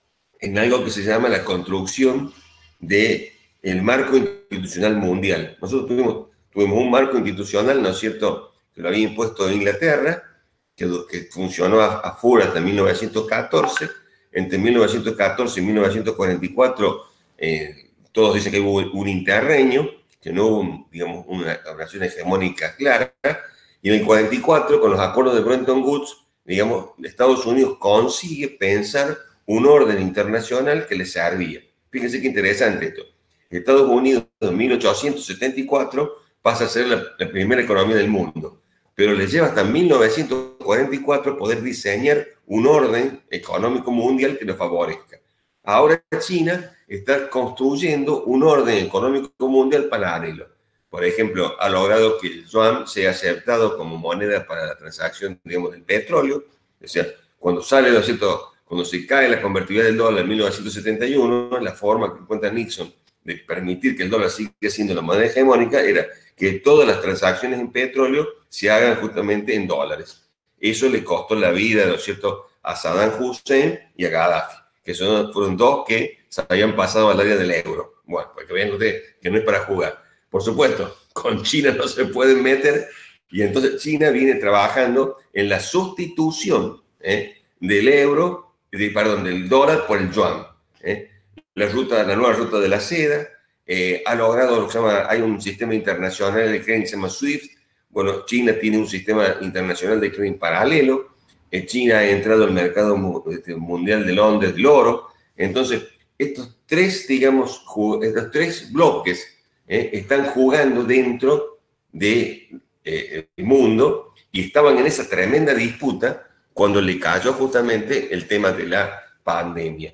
en algo que se llama la construcción del marco institucional mundial. Nosotros tuvimos, tuvimos un marco institucional, ¿no es cierto?, que lo había impuesto Inglaterra, que, que funcionó a, a full hasta mil novecientos catorce. Entre mil novecientos catorce y mil novecientos cuarenta y cuatro, eh, todos dicen que hubo un interreño, que no hubo, digamos, una nación hegemónica clara, y en el cuarenta y cuatro, con los acuerdos de Bretton Woods, digamos, Estados Unidos consigue pensar un orden internacional que le servía. Fíjense qué interesante esto. Estados Unidos en mil ochocientos setenta y cuatro pasa a ser la, la primera economía del mundo, pero le lleva hasta mil novecientos cuarenta y cuatro poder diseñar un orden económico mundial que lo favorezca. Ahora China está construyendo un orden económico mundial paralelo. Por ejemplo, ha logrado que el yuan sea aceptado como moneda para la transacción, digamos, del petróleo. O sea, cuando sale, ¿no es cierto?, cuando se cae la convertibilidad del dólar en mil novecientos setenta y uno, la forma que encuentra Nixon de permitir que el dólar siga siendo la moneda hegemónica era que todas las transacciones en petróleo se hagan justamente en dólares. Eso le costó la vida, ¿no es cierto?, a Saddam Hussein y a Gaddafi, que son, fueron dos que se habían pasado al área del euro. Bueno, pues que vean ustedes que no es para jugar. Por supuesto, con China no se pueden meter, y entonces China viene trabajando en la sustitución ¿eh? del euro, de, perdón, del dólar por el yuan. ¿eh? La, ruta, la nueva ruta de la seda eh, ha logrado lo que se llama, hay un sistema internacional de crédito que se llama SWIFT. Bueno, China tiene un sistema internacional de crédito paralelo. Eh, China ha entrado al mercado mundial de Londres del oro. Entonces, estos tres, digamos, estos tres bloques eh, están jugando dentro del de, eh, mundo y estaban en esa tremenda disputa cuando le cayó justamente el tema de la pandemia.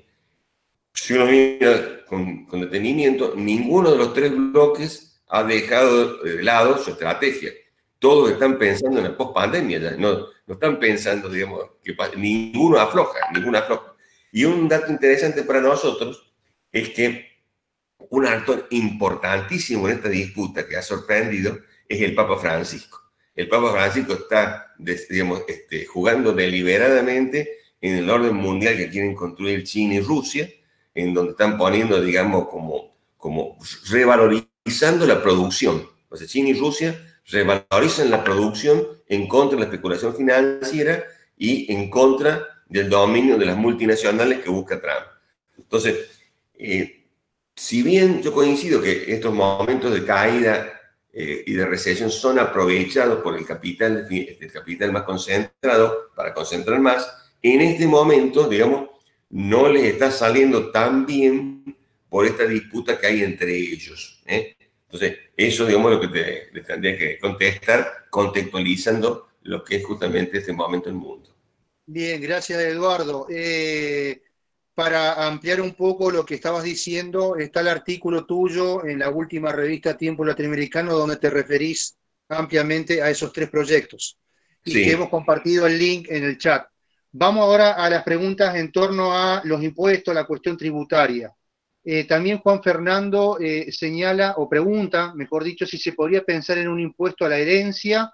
Si uno mira con, con detenimiento, ninguno de los tres bloques ha dejado de lado su estrategia. Todos están pensando en la post-pandemia, ya. No, no están pensando, digamos, que ninguno afloja, ninguno afloja. Y un dato interesante para nosotros es que un actor importantísimo en esta disputa que ha sorprendido es el Papa Francisco. El Papa Francisco está, digamos, este, jugando deliberadamente en el orden mundial que quieren construir China y Rusia, en donde están poniendo, digamos, como, como revalorizando la producción. O sea, China y Rusia revalorizan la producción en contra de la especulación financiera y en contra del dominio de las multinacionales que busca Trump. Entonces, eh, si bien yo coincido que estos momentos de caída eh, y de recesión son aprovechados por el capital, el capital más concentrado para concentrar más, en este momento, digamos, no les está saliendo tan bien por esta disputa que hay entre ellos, ¿eh? Entonces, eso, digamos, lo que te, te tendría que contestar contextualizando lo que es justamente este momento del mundo. Bien, gracias, Eduardo. Eh, para ampliar un poco lo que estabas diciendo, está el artículo tuyo en la última revista Tiempo Latinoamericano, donde te referís ampliamente a esos tres proyectos. Y sí, que hemos compartido el link en el chat. Vamos ahora a las preguntas en torno a los impuestos, la cuestión tributaria. Eh, también Juan Fernando eh, señala o pregunta, mejor dicho, si se podría pensar en un impuesto a la herencia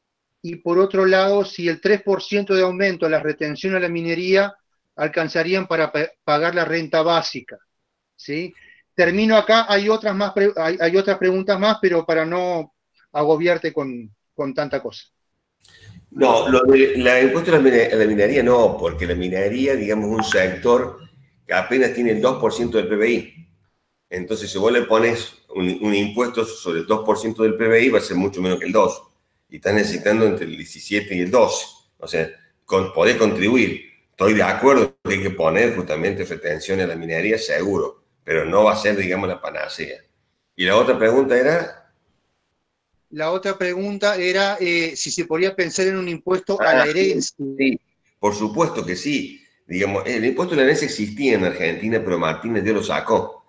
y por otro lado, si el tres por ciento de aumento a la retención a la minería alcanzarían para pagar la renta básica, ¿sí? Termino acá, hay otras, más hay, hay otras preguntas más, pero para no agobiarte con, con tanta cosa. No, lo de la impuesto a la minería no, porque la minería, digamos, es un sector que apenas tiene el dos por ciento del P B I. Entonces, si vos le pones un, un impuesto sobre el dos por ciento del P B I, va a ser mucho menos que el dos por ciento. Y estás necesitando entre el diecisiete y el doce por ciento. O sea, con, podés contribuir. Estoy de acuerdo que hay que poner justamente retención a la minería, seguro, pero no va a ser, digamos, la panacea. Y la otra pregunta era... La otra pregunta era eh, si se podría pensar en un impuesto ah, a la herencia. Sí, por supuesto que sí. Digamos, el impuesto a la herencia existía en Argentina, pero Martínez Dios lo sacó.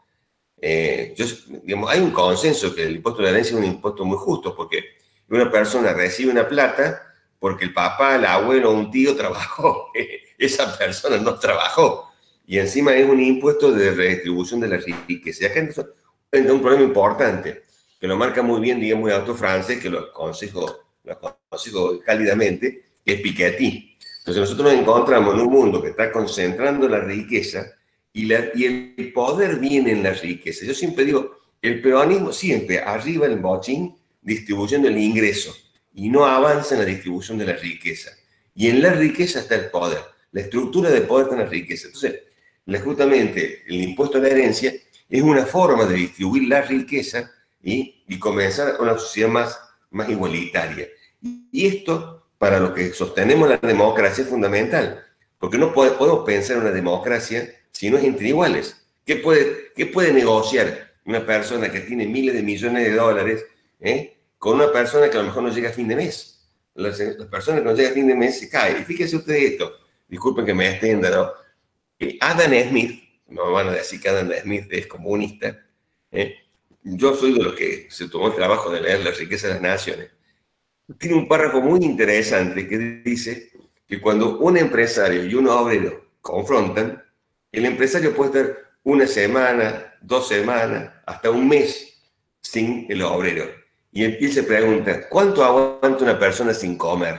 Eh, yo, digamos, hay un consenso que el impuesto a la herencia es un impuesto muy justo, porque una persona recibe una plata porque el papá, el abuelo o un tío trabajó. Esa persona no trabajó. Y encima es un impuesto de redistribución de la riqueza. Y acá es un problema importante, que lo marca muy bien, digamos, el autor francés, que lo aconsejo, lo aconsejo cálidamente, que es Piketty. Entonces nosotros nos encontramos en un mundo que está concentrando la riqueza y, la, y el poder viene en la riqueza. Yo siempre digo, el peronismo siempre arriba el bochín distribuyendo el ingreso y no avanza en la distribución de la riqueza. Y en la riqueza está el poder. La estructura de poder está en la riqueza. Entonces, justamente el impuesto a la herencia es una forma de distribuir la riqueza y, y comenzar una sociedad más, más igualitaria. Y esto, para lo que sostenemos la democracia, es fundamental, porque no puede, podemos pensar en una democracia si no es entre iguales. ¿Qué puede, qué puede negociar una persona que tiene miles de millones de dólares eh, con una persona que a lo mejor no llega a fin de mes? Las, las personas que no llegan a fin de mes se caen. Y fíjense ustedes esto, disculpen que me extienda, ¿no? Eh, Adam Smith, no me van a decir que Adam Smith es comunista, ¿eh? Yo soy de los que se tomó el trabajo de leer La riqueza de las naciones. Tiene un párrafo muy interesante que dice que cuando un empresario y un obrero confrontan, el empresario puede estar una semana, dos semanas, hasta un mes sin el obrero. Y él se pregunta, ¿cuánto aguanta una persona sin comer?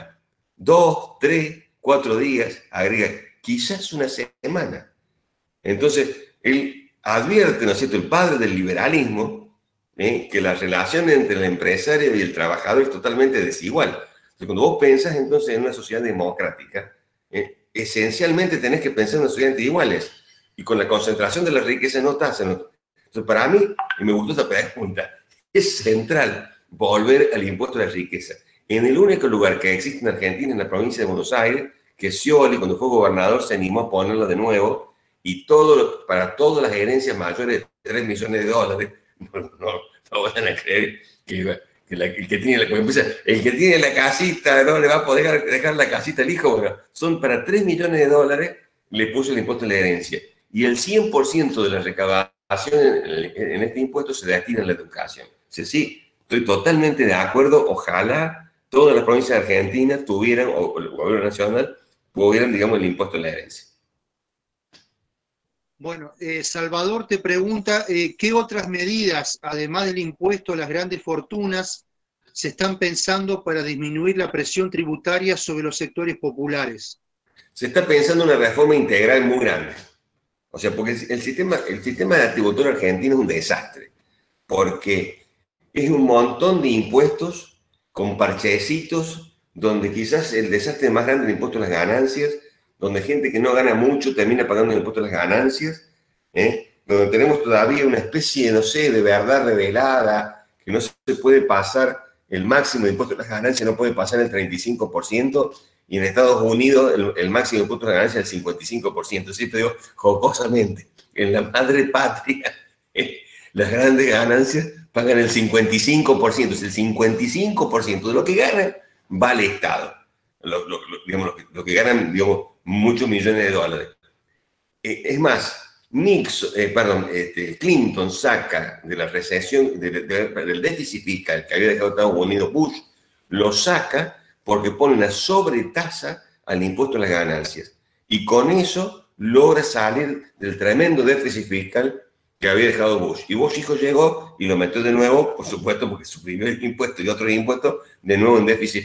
Dos, tres, cuatro días, agrega, quizás una semana. Entonces, él advierte, ¿no es cierto?, el padre del liberalismo, ¿eh?, que la relación entre el empresario y el trabajador es totalmente desigual. Entonces, cuando vos pensás entonces en una sociedad democrática, ¿eh?, esencialmente tenés que pensar en una sociedad entre iguales. Y con la concentración de la riqueza no estás en otro. Entonces, para mí, y me gustó esta pregunta, es central volver al impuesto a la riqueza. En el único lugar que existe en Argentina, en la provincia de Buenos Aires, que Scioli, cuando fue gobernador, se animó a ponerlo de nuevo, y todo, para todas las herencias mayores de tres millones de dólares, no, no, no van a creer que, que la, el, que tiene la, empieza, el que tiene la casita no le va a poder dejar la casita al hijo. Bueno, son para tres millones de dólares, le puso el impuesto a la herencia. Y el cien por ciento de la recaudación en, en este impuesto se destina a la educación. O sea, sí, estoy totalmente de acuerdo. Ojalá todas las provincias argentinas tuvieran, o el gobierno nacional, tuvieran, digamos, el impuesto a la herencia. Bueno, eh, Salvador te pregunta, eh, ¿qué otras medidas, además del impuesto a las grandes fortunas, se están pensando para disminuir la presión tributaria sobre los sectores populares? Se está pensando en una reforma integral muy grande. O sea, porque el sistema, el sistema tributario argentino es un desastre, porque es un montón de impuestos con parchecitos, donde quizás el desastre más grande es el impuesto a las ganancias, donde gente que no gana mucho termina pagando el impuesto a las ganancias, ¿eh? Donde tenemos todavía una especie, no sé, de verdad revelada, que no se puede pasar el máximo de impuesto a las ganancias, no puede pasar el treinta y cinco por ciento, y en Estados Unidos el, el máximo de impuesto a las ganancias es el cincuenta y cinco por ciento. Siempre digo, jocosamente, en la madre patria, ¿eh? Las grandes ganancias pagan el cincuenta y cinco por ciento, es el cincuenta y cinco por ciento de lo que ganan va al Estado. Lo, lo, lo, digamos, lo, que, lo que ganan, digamos, muchos millones de dólares. Eh, es más, Nixon, eh, perdón, este, Clinton saca de la recesión, de, de, de, del déficit fiscal que había dejado Estados Unidos Bush, lo saca porque pone una sobretasa al impuesto a las ganancias. Y con eso logra salir del tremendo déficit fiscal que había dejado Bush. Y Bush hijo llegó y lo metió de nuevo, por supuesto, porque suprimió el impuesto y otros impuestos, de nuevo en déficit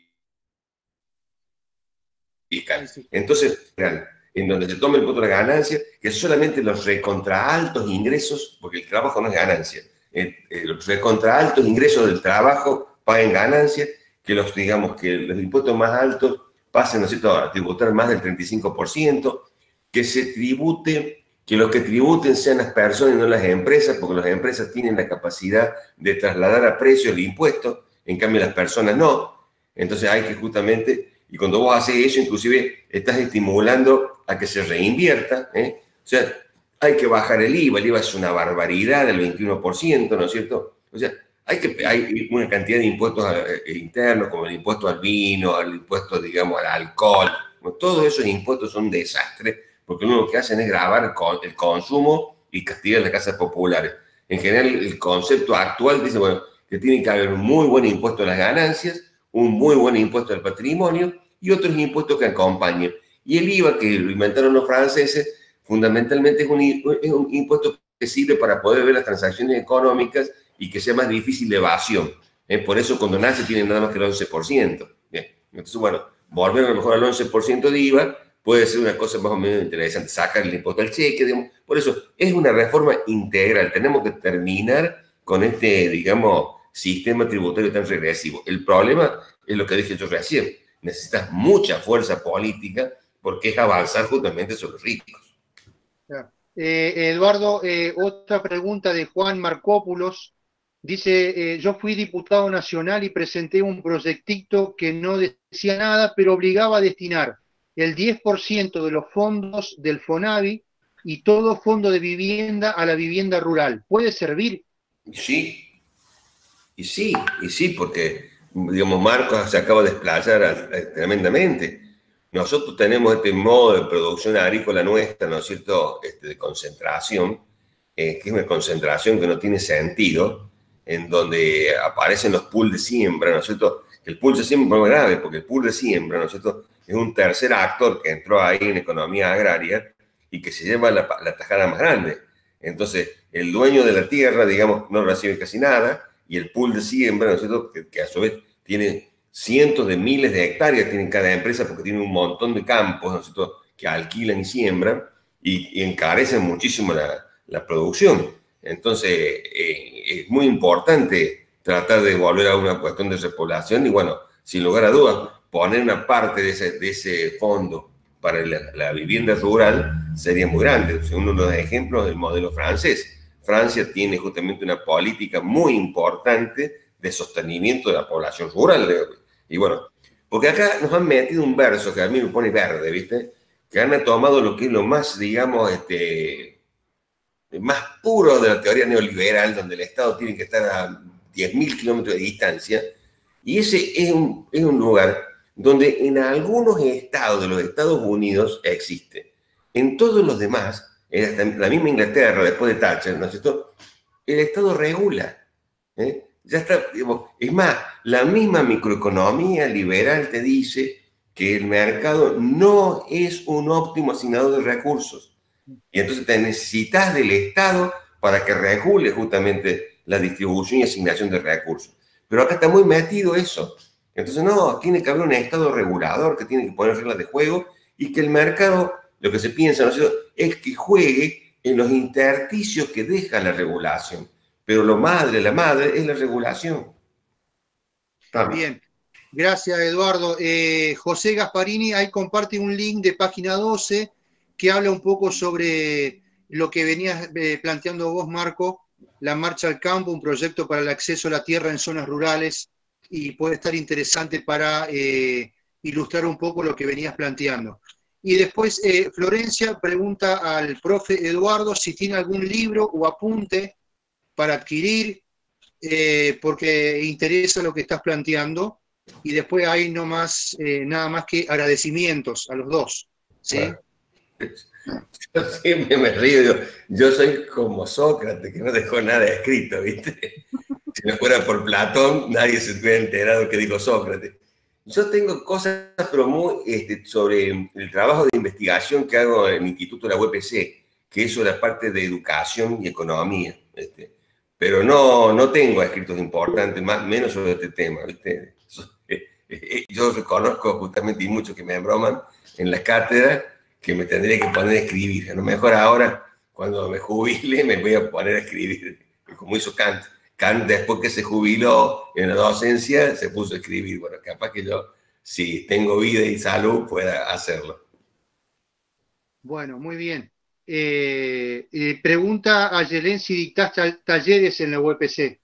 fiscal. Entonces, en donde se toma el impuesto de la ganancia, que solamente los recontra altos ingresos, porque el trabajo no es ganancia, eh, eh, los recontra altos ingresos del trabajo paguen ganancia, que los, digamos, que los impuestos más altos pasen, ¿no es cierto?, a tributar más del treinta y cinco por ciento, que se tribute, que los que tributen sean las personas y no las empresas, porque las empresas tienen la capacidad de trasladar a precio el impuesto, en cambio las personas no. Entonces hay que justamente, y cuando vos haces eso, inclusive estás estimulando a que se reinvierta, ¿eh? O sea, hay que bajar el I V A, el I V A es una barbaridad del veintiuno por ciento, ¿no es cierto? O sea, hay, que, hay una cantidad de impuestos internos, como el impuesto al vino, el impuesto, digamos, al alcohol. Todos esos impuestos son un desastre, porque lo que hacen es gravar el consumo y castigar las casas populares. En general, el concepto actual dice, bueno, que tiene que haber un muy buen impuesto a las ganancias, un muy buen impuesto al patrimonio y otros impuestos que acompañen. Y el I V A, que lo inventaron los franceses, fundamentalmente es un, es un impuesto que sirve para poder ver las transacciones económicas y que sea más difícil de evasión. ¿Eh? Por eso cuando nace tiene nada más que el once por ciento. Bien. Entonces, bueno, volver a lo mejor al once por ciento de I V A puede ser una cosa más o menos interesante, sacar el impuesto al cheque, digamos. Por eso es una reforma integral. Tenemos que terminar con este, digamos, sistema tributario tan regresivo. El problema es lo que dije yo recién. Necesitas mucha fuerza política porque es avanzar justamente sobre los ricos. Eh, Eduardo, eh, otra pregunta de Juan Marcópulos. Dice, eh, yo fui diputado nacional y presenté un proyectito que no decía nada, pero obligaba a destinar el diez por ciento de los fondos del FONAVI y todo fondo de vivienda a la vivienda rural. ¿Puede servir? Sí, y sí, y sí, porque, digamos, Marcos se acaba de desplayar tremendamente. Nosotros tenemos este modo de producción agrícola nuestra, ¿no es cierto?, este, de concentración, eh, que es una concentración que no tiene sentido, en donde aparecen los pools de siembra, ¿no es cierto? El pool de siembra es muy grave, porque el pool de siembra, ¿no es cierto?, es un tercer actor que entró ahí en economía agraria y que se lleva la, la tajada más grande. Entonces, el dueño de la tierra, digamos, no recibe casi nada, y el pool de siembra, ¿no es cierto?, que, que a su vez tiene cientos de miles de hectáreas, tienen cada empresa porque tiene un montón de campos, ¿no es cierto?, que alquilan y siembran y, y encarecen muchísimo la, la producción. Entonces, eh, es muy importante tratar de volver a una cuestión de repoblación y, bueno, sin lugar a dudas, poner una parte de ese, de ese fondo para la, la vivienda rural sería muy grande. O sea, uno de los ejemplos del modelo francés. Francia tiene justamente una política muy importante de sostenimiento de la población rural. Y bueno, porque acá nos han metido un verso que a mí me pone verde, ¿viste? que han tomado lo que es lo más, digamos, este, más puro de la teoría neoliberal, donde el Estado tiene que estar a diez mil kilómetros de distancia, y ese es un, es un lugar donde en algunos estados de los Estados Unidos existe. En todos los demás, en la misma Inglaterra, después de Thatcher, ¿no es cierto?, el Estado regula. ¿eh? Ya está, digamos, es más, la misma microeconomía liberal te dice que el mercado no es un óptimo asignador de recursos. Y entonces te necesitas del Estado para que regule justamente la distribución y asignación de recursos. Pero acá está muy metido eso. Entonces, no, tiene que haber un Estado regulador que tiene que poner reglas de juego y que el mercado, lo que se piensa, ¿no es cierto?, es que juegue en los intersticios que deja la regulación. Pero lo madre, la madre, es la regulación. Está bien. Gracias, Eduardo. Eh, José Gasparini ahí comparte un link de página doce que habla un poco sobre lo que venías eh, planteando vos, Marco, la Marcha al Campo, un proyecto para el acceso a la tierra en zonas rurales, y puede estar interesante para eh, ilustrar un poco lo que venías planteando. Y después eh, Florencia pregunta al profe Eduardo si tiene algún libro o apunte para adquirir, eh, porque interesa lo que estás planteando, y después hay no más, eh, nada más que agradecimientos a los dos. ¿Sí? Bueno, yo siempre me río, yo, yo soy como Sócrates, que no dejó nada escrito, ¿viste? Si no fuera por Platón, nadie se hubiera enterado que dijo Sócrates. Yo tengo cosas, pero muy este, sobre el trabajo de investigación que hago en el Instituto de la U P C, que eso es la parte de educación y economía, ¿viste? Pero no, no tengo escritos importantes, más menos sobre este tema, ¿viste? Yo reconozco justamente, y muchos que me broman en la cátedra, que me tendría que poner a escribir. A lo mejor ahora, cuando me jubile, me voy a poner a escribir, como hizo Kant. Kant, después que se jubiló en la docencia, se puso a escribir. Bueno, capaz que yo, si tengo vida y salud, pueda hacerlo. Bueno, muy bien. Eh, eh, pregunta a Yelén si dictás talleres en la U P C.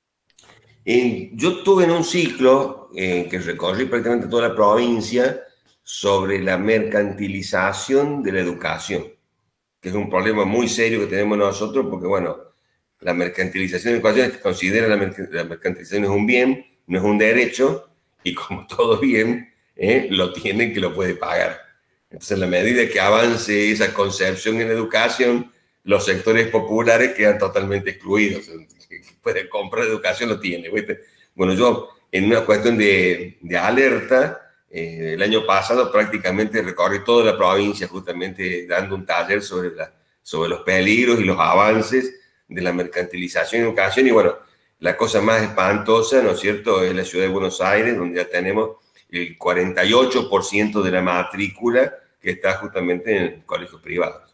Eh, yo estuve en un ciclo eh, que recorrí prácticamente toda la provincia sobre la mercantilización de la educación, que es un problema muy serio que tenemos nosotros, porque, bueno, la mercantilización de la educación se considera la, merc la mercantilización es un bien, no es un derecho, y como todo bien, eh, lo tiene que lo puede pagar. Entonces, en la medida que avance esa concepción en la educación, los sectores populares quedan totalmente excluidos. El que puede comprar educación lo tiene, ¿viste? Bueno, yo, en una cuestión de, de alerta, eh, el año pasado prácticamente recorrí toda la provincia justamente dando un taller sobre, la, sobre los peligros y los avances de la mercantilización en educación. Y bueno, la cosa más espantosa, ¿no es cierto?, es la ciudad de Buenos Aires, donde ya tenemos el cuarenta y ocho por ciento de la matrícula que está justamente en colegios privados.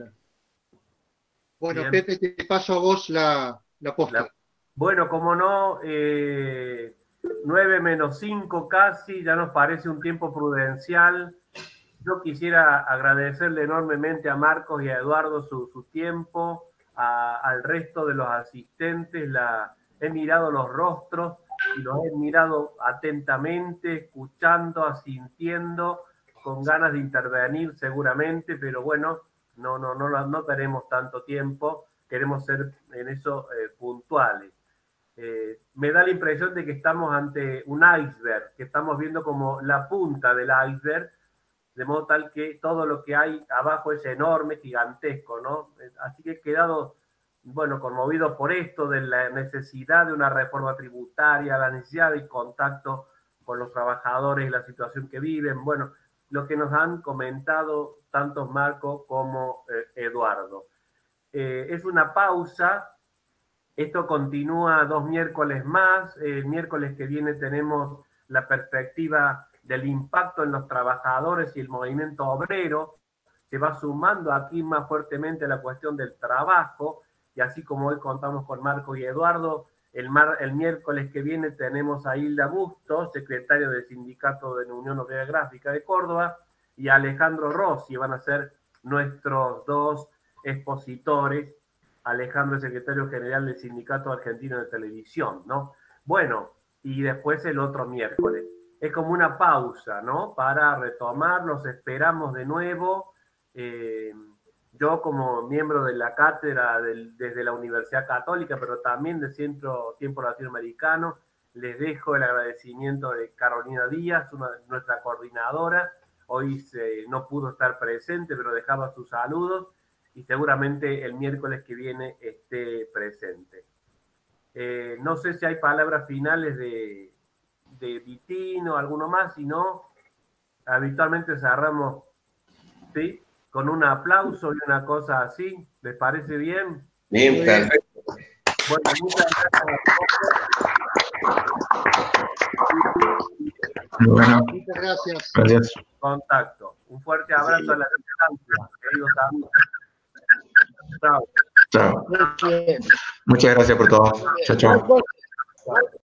Bueno, Bien. Pepe, te paso a vos la, la posta. La, bueno, como no, eh, nueve menos cinco casi, ya nos parece un tiempo prudencial. Yo quisiera agradecerle enormemente a Marcos y a Eduardo su, su tiempo, a, al resto de los asistentes. La, he mirado los rostros y los he mirado atentamente, escuchando, asintiendo, con ganas de intervenir seguramente, pero bueno, no, no, no, no tenemos tanto tiempo, queremos ser en eso eh, puntuales. Eh, me da la impresión de que estamos ante un iceberg, que estamos viendo como la punta del iceberg, de modo tal que todo lo que hay abajo es enorme, gigantesco, ¿no? Así que he quedado, bueno, conmovido por esto, de la necesidad de una reforma tributaria, la necesidad de contacto con los trabajadores y la situación que viven, bueno, lo que nos han comentado tanto Marco como eh, Eduardo. Eh, es una pausa. Esto continúa dos miércoles más. El miércoles que viene tenemos la perspectiva del impacto en los trabajadores y el movimiento obrero. Se va sumando aquí más fuertemente la cuestión del trabajo. Y así como hoy contamos con Marco y Eduardo, el, mar, el miércoles que viene tenemos a Hilda Bustos, secretario del Sindicato de la Unión Obrera Gráfica de Córdoba, y a Alejandro Rossi. Van a ser nuestros dos expositores. Alejandro es secretario general del Sindicato Argentino de Televisión, ¿no? Bueno, y después el otro miércoles. es como una pausa, ¿no? Para retomar, los esperamos de nuevo. Eh, yo como miembro de la cátedra del, desde la Universidad Católica, pero también del Centro Tiempo Latinoamericano, les dejo el agradecimiento de Carolina Díaz, una, nuestra coordinadora. Hoy se, no pudo estar presente, pero dejaba sus saludos y seguramente el miércoles que viene esté presente. Eh, no sé si hay palabras finales de, de Vitín o alguno más, si no, habitualmente cerramos, ¿sí? Con un aplauso y una cosa así. ¿Les parece bien? Bien, perfecto. Bueno, muchas gracias a todos. Bueno, Muchas gracias. gracias. Contacto. Un fuerte abrazo a la distancia, queridos amigos. Chao. Chao. Muchas gracias por todo. Chao, chao. Chao.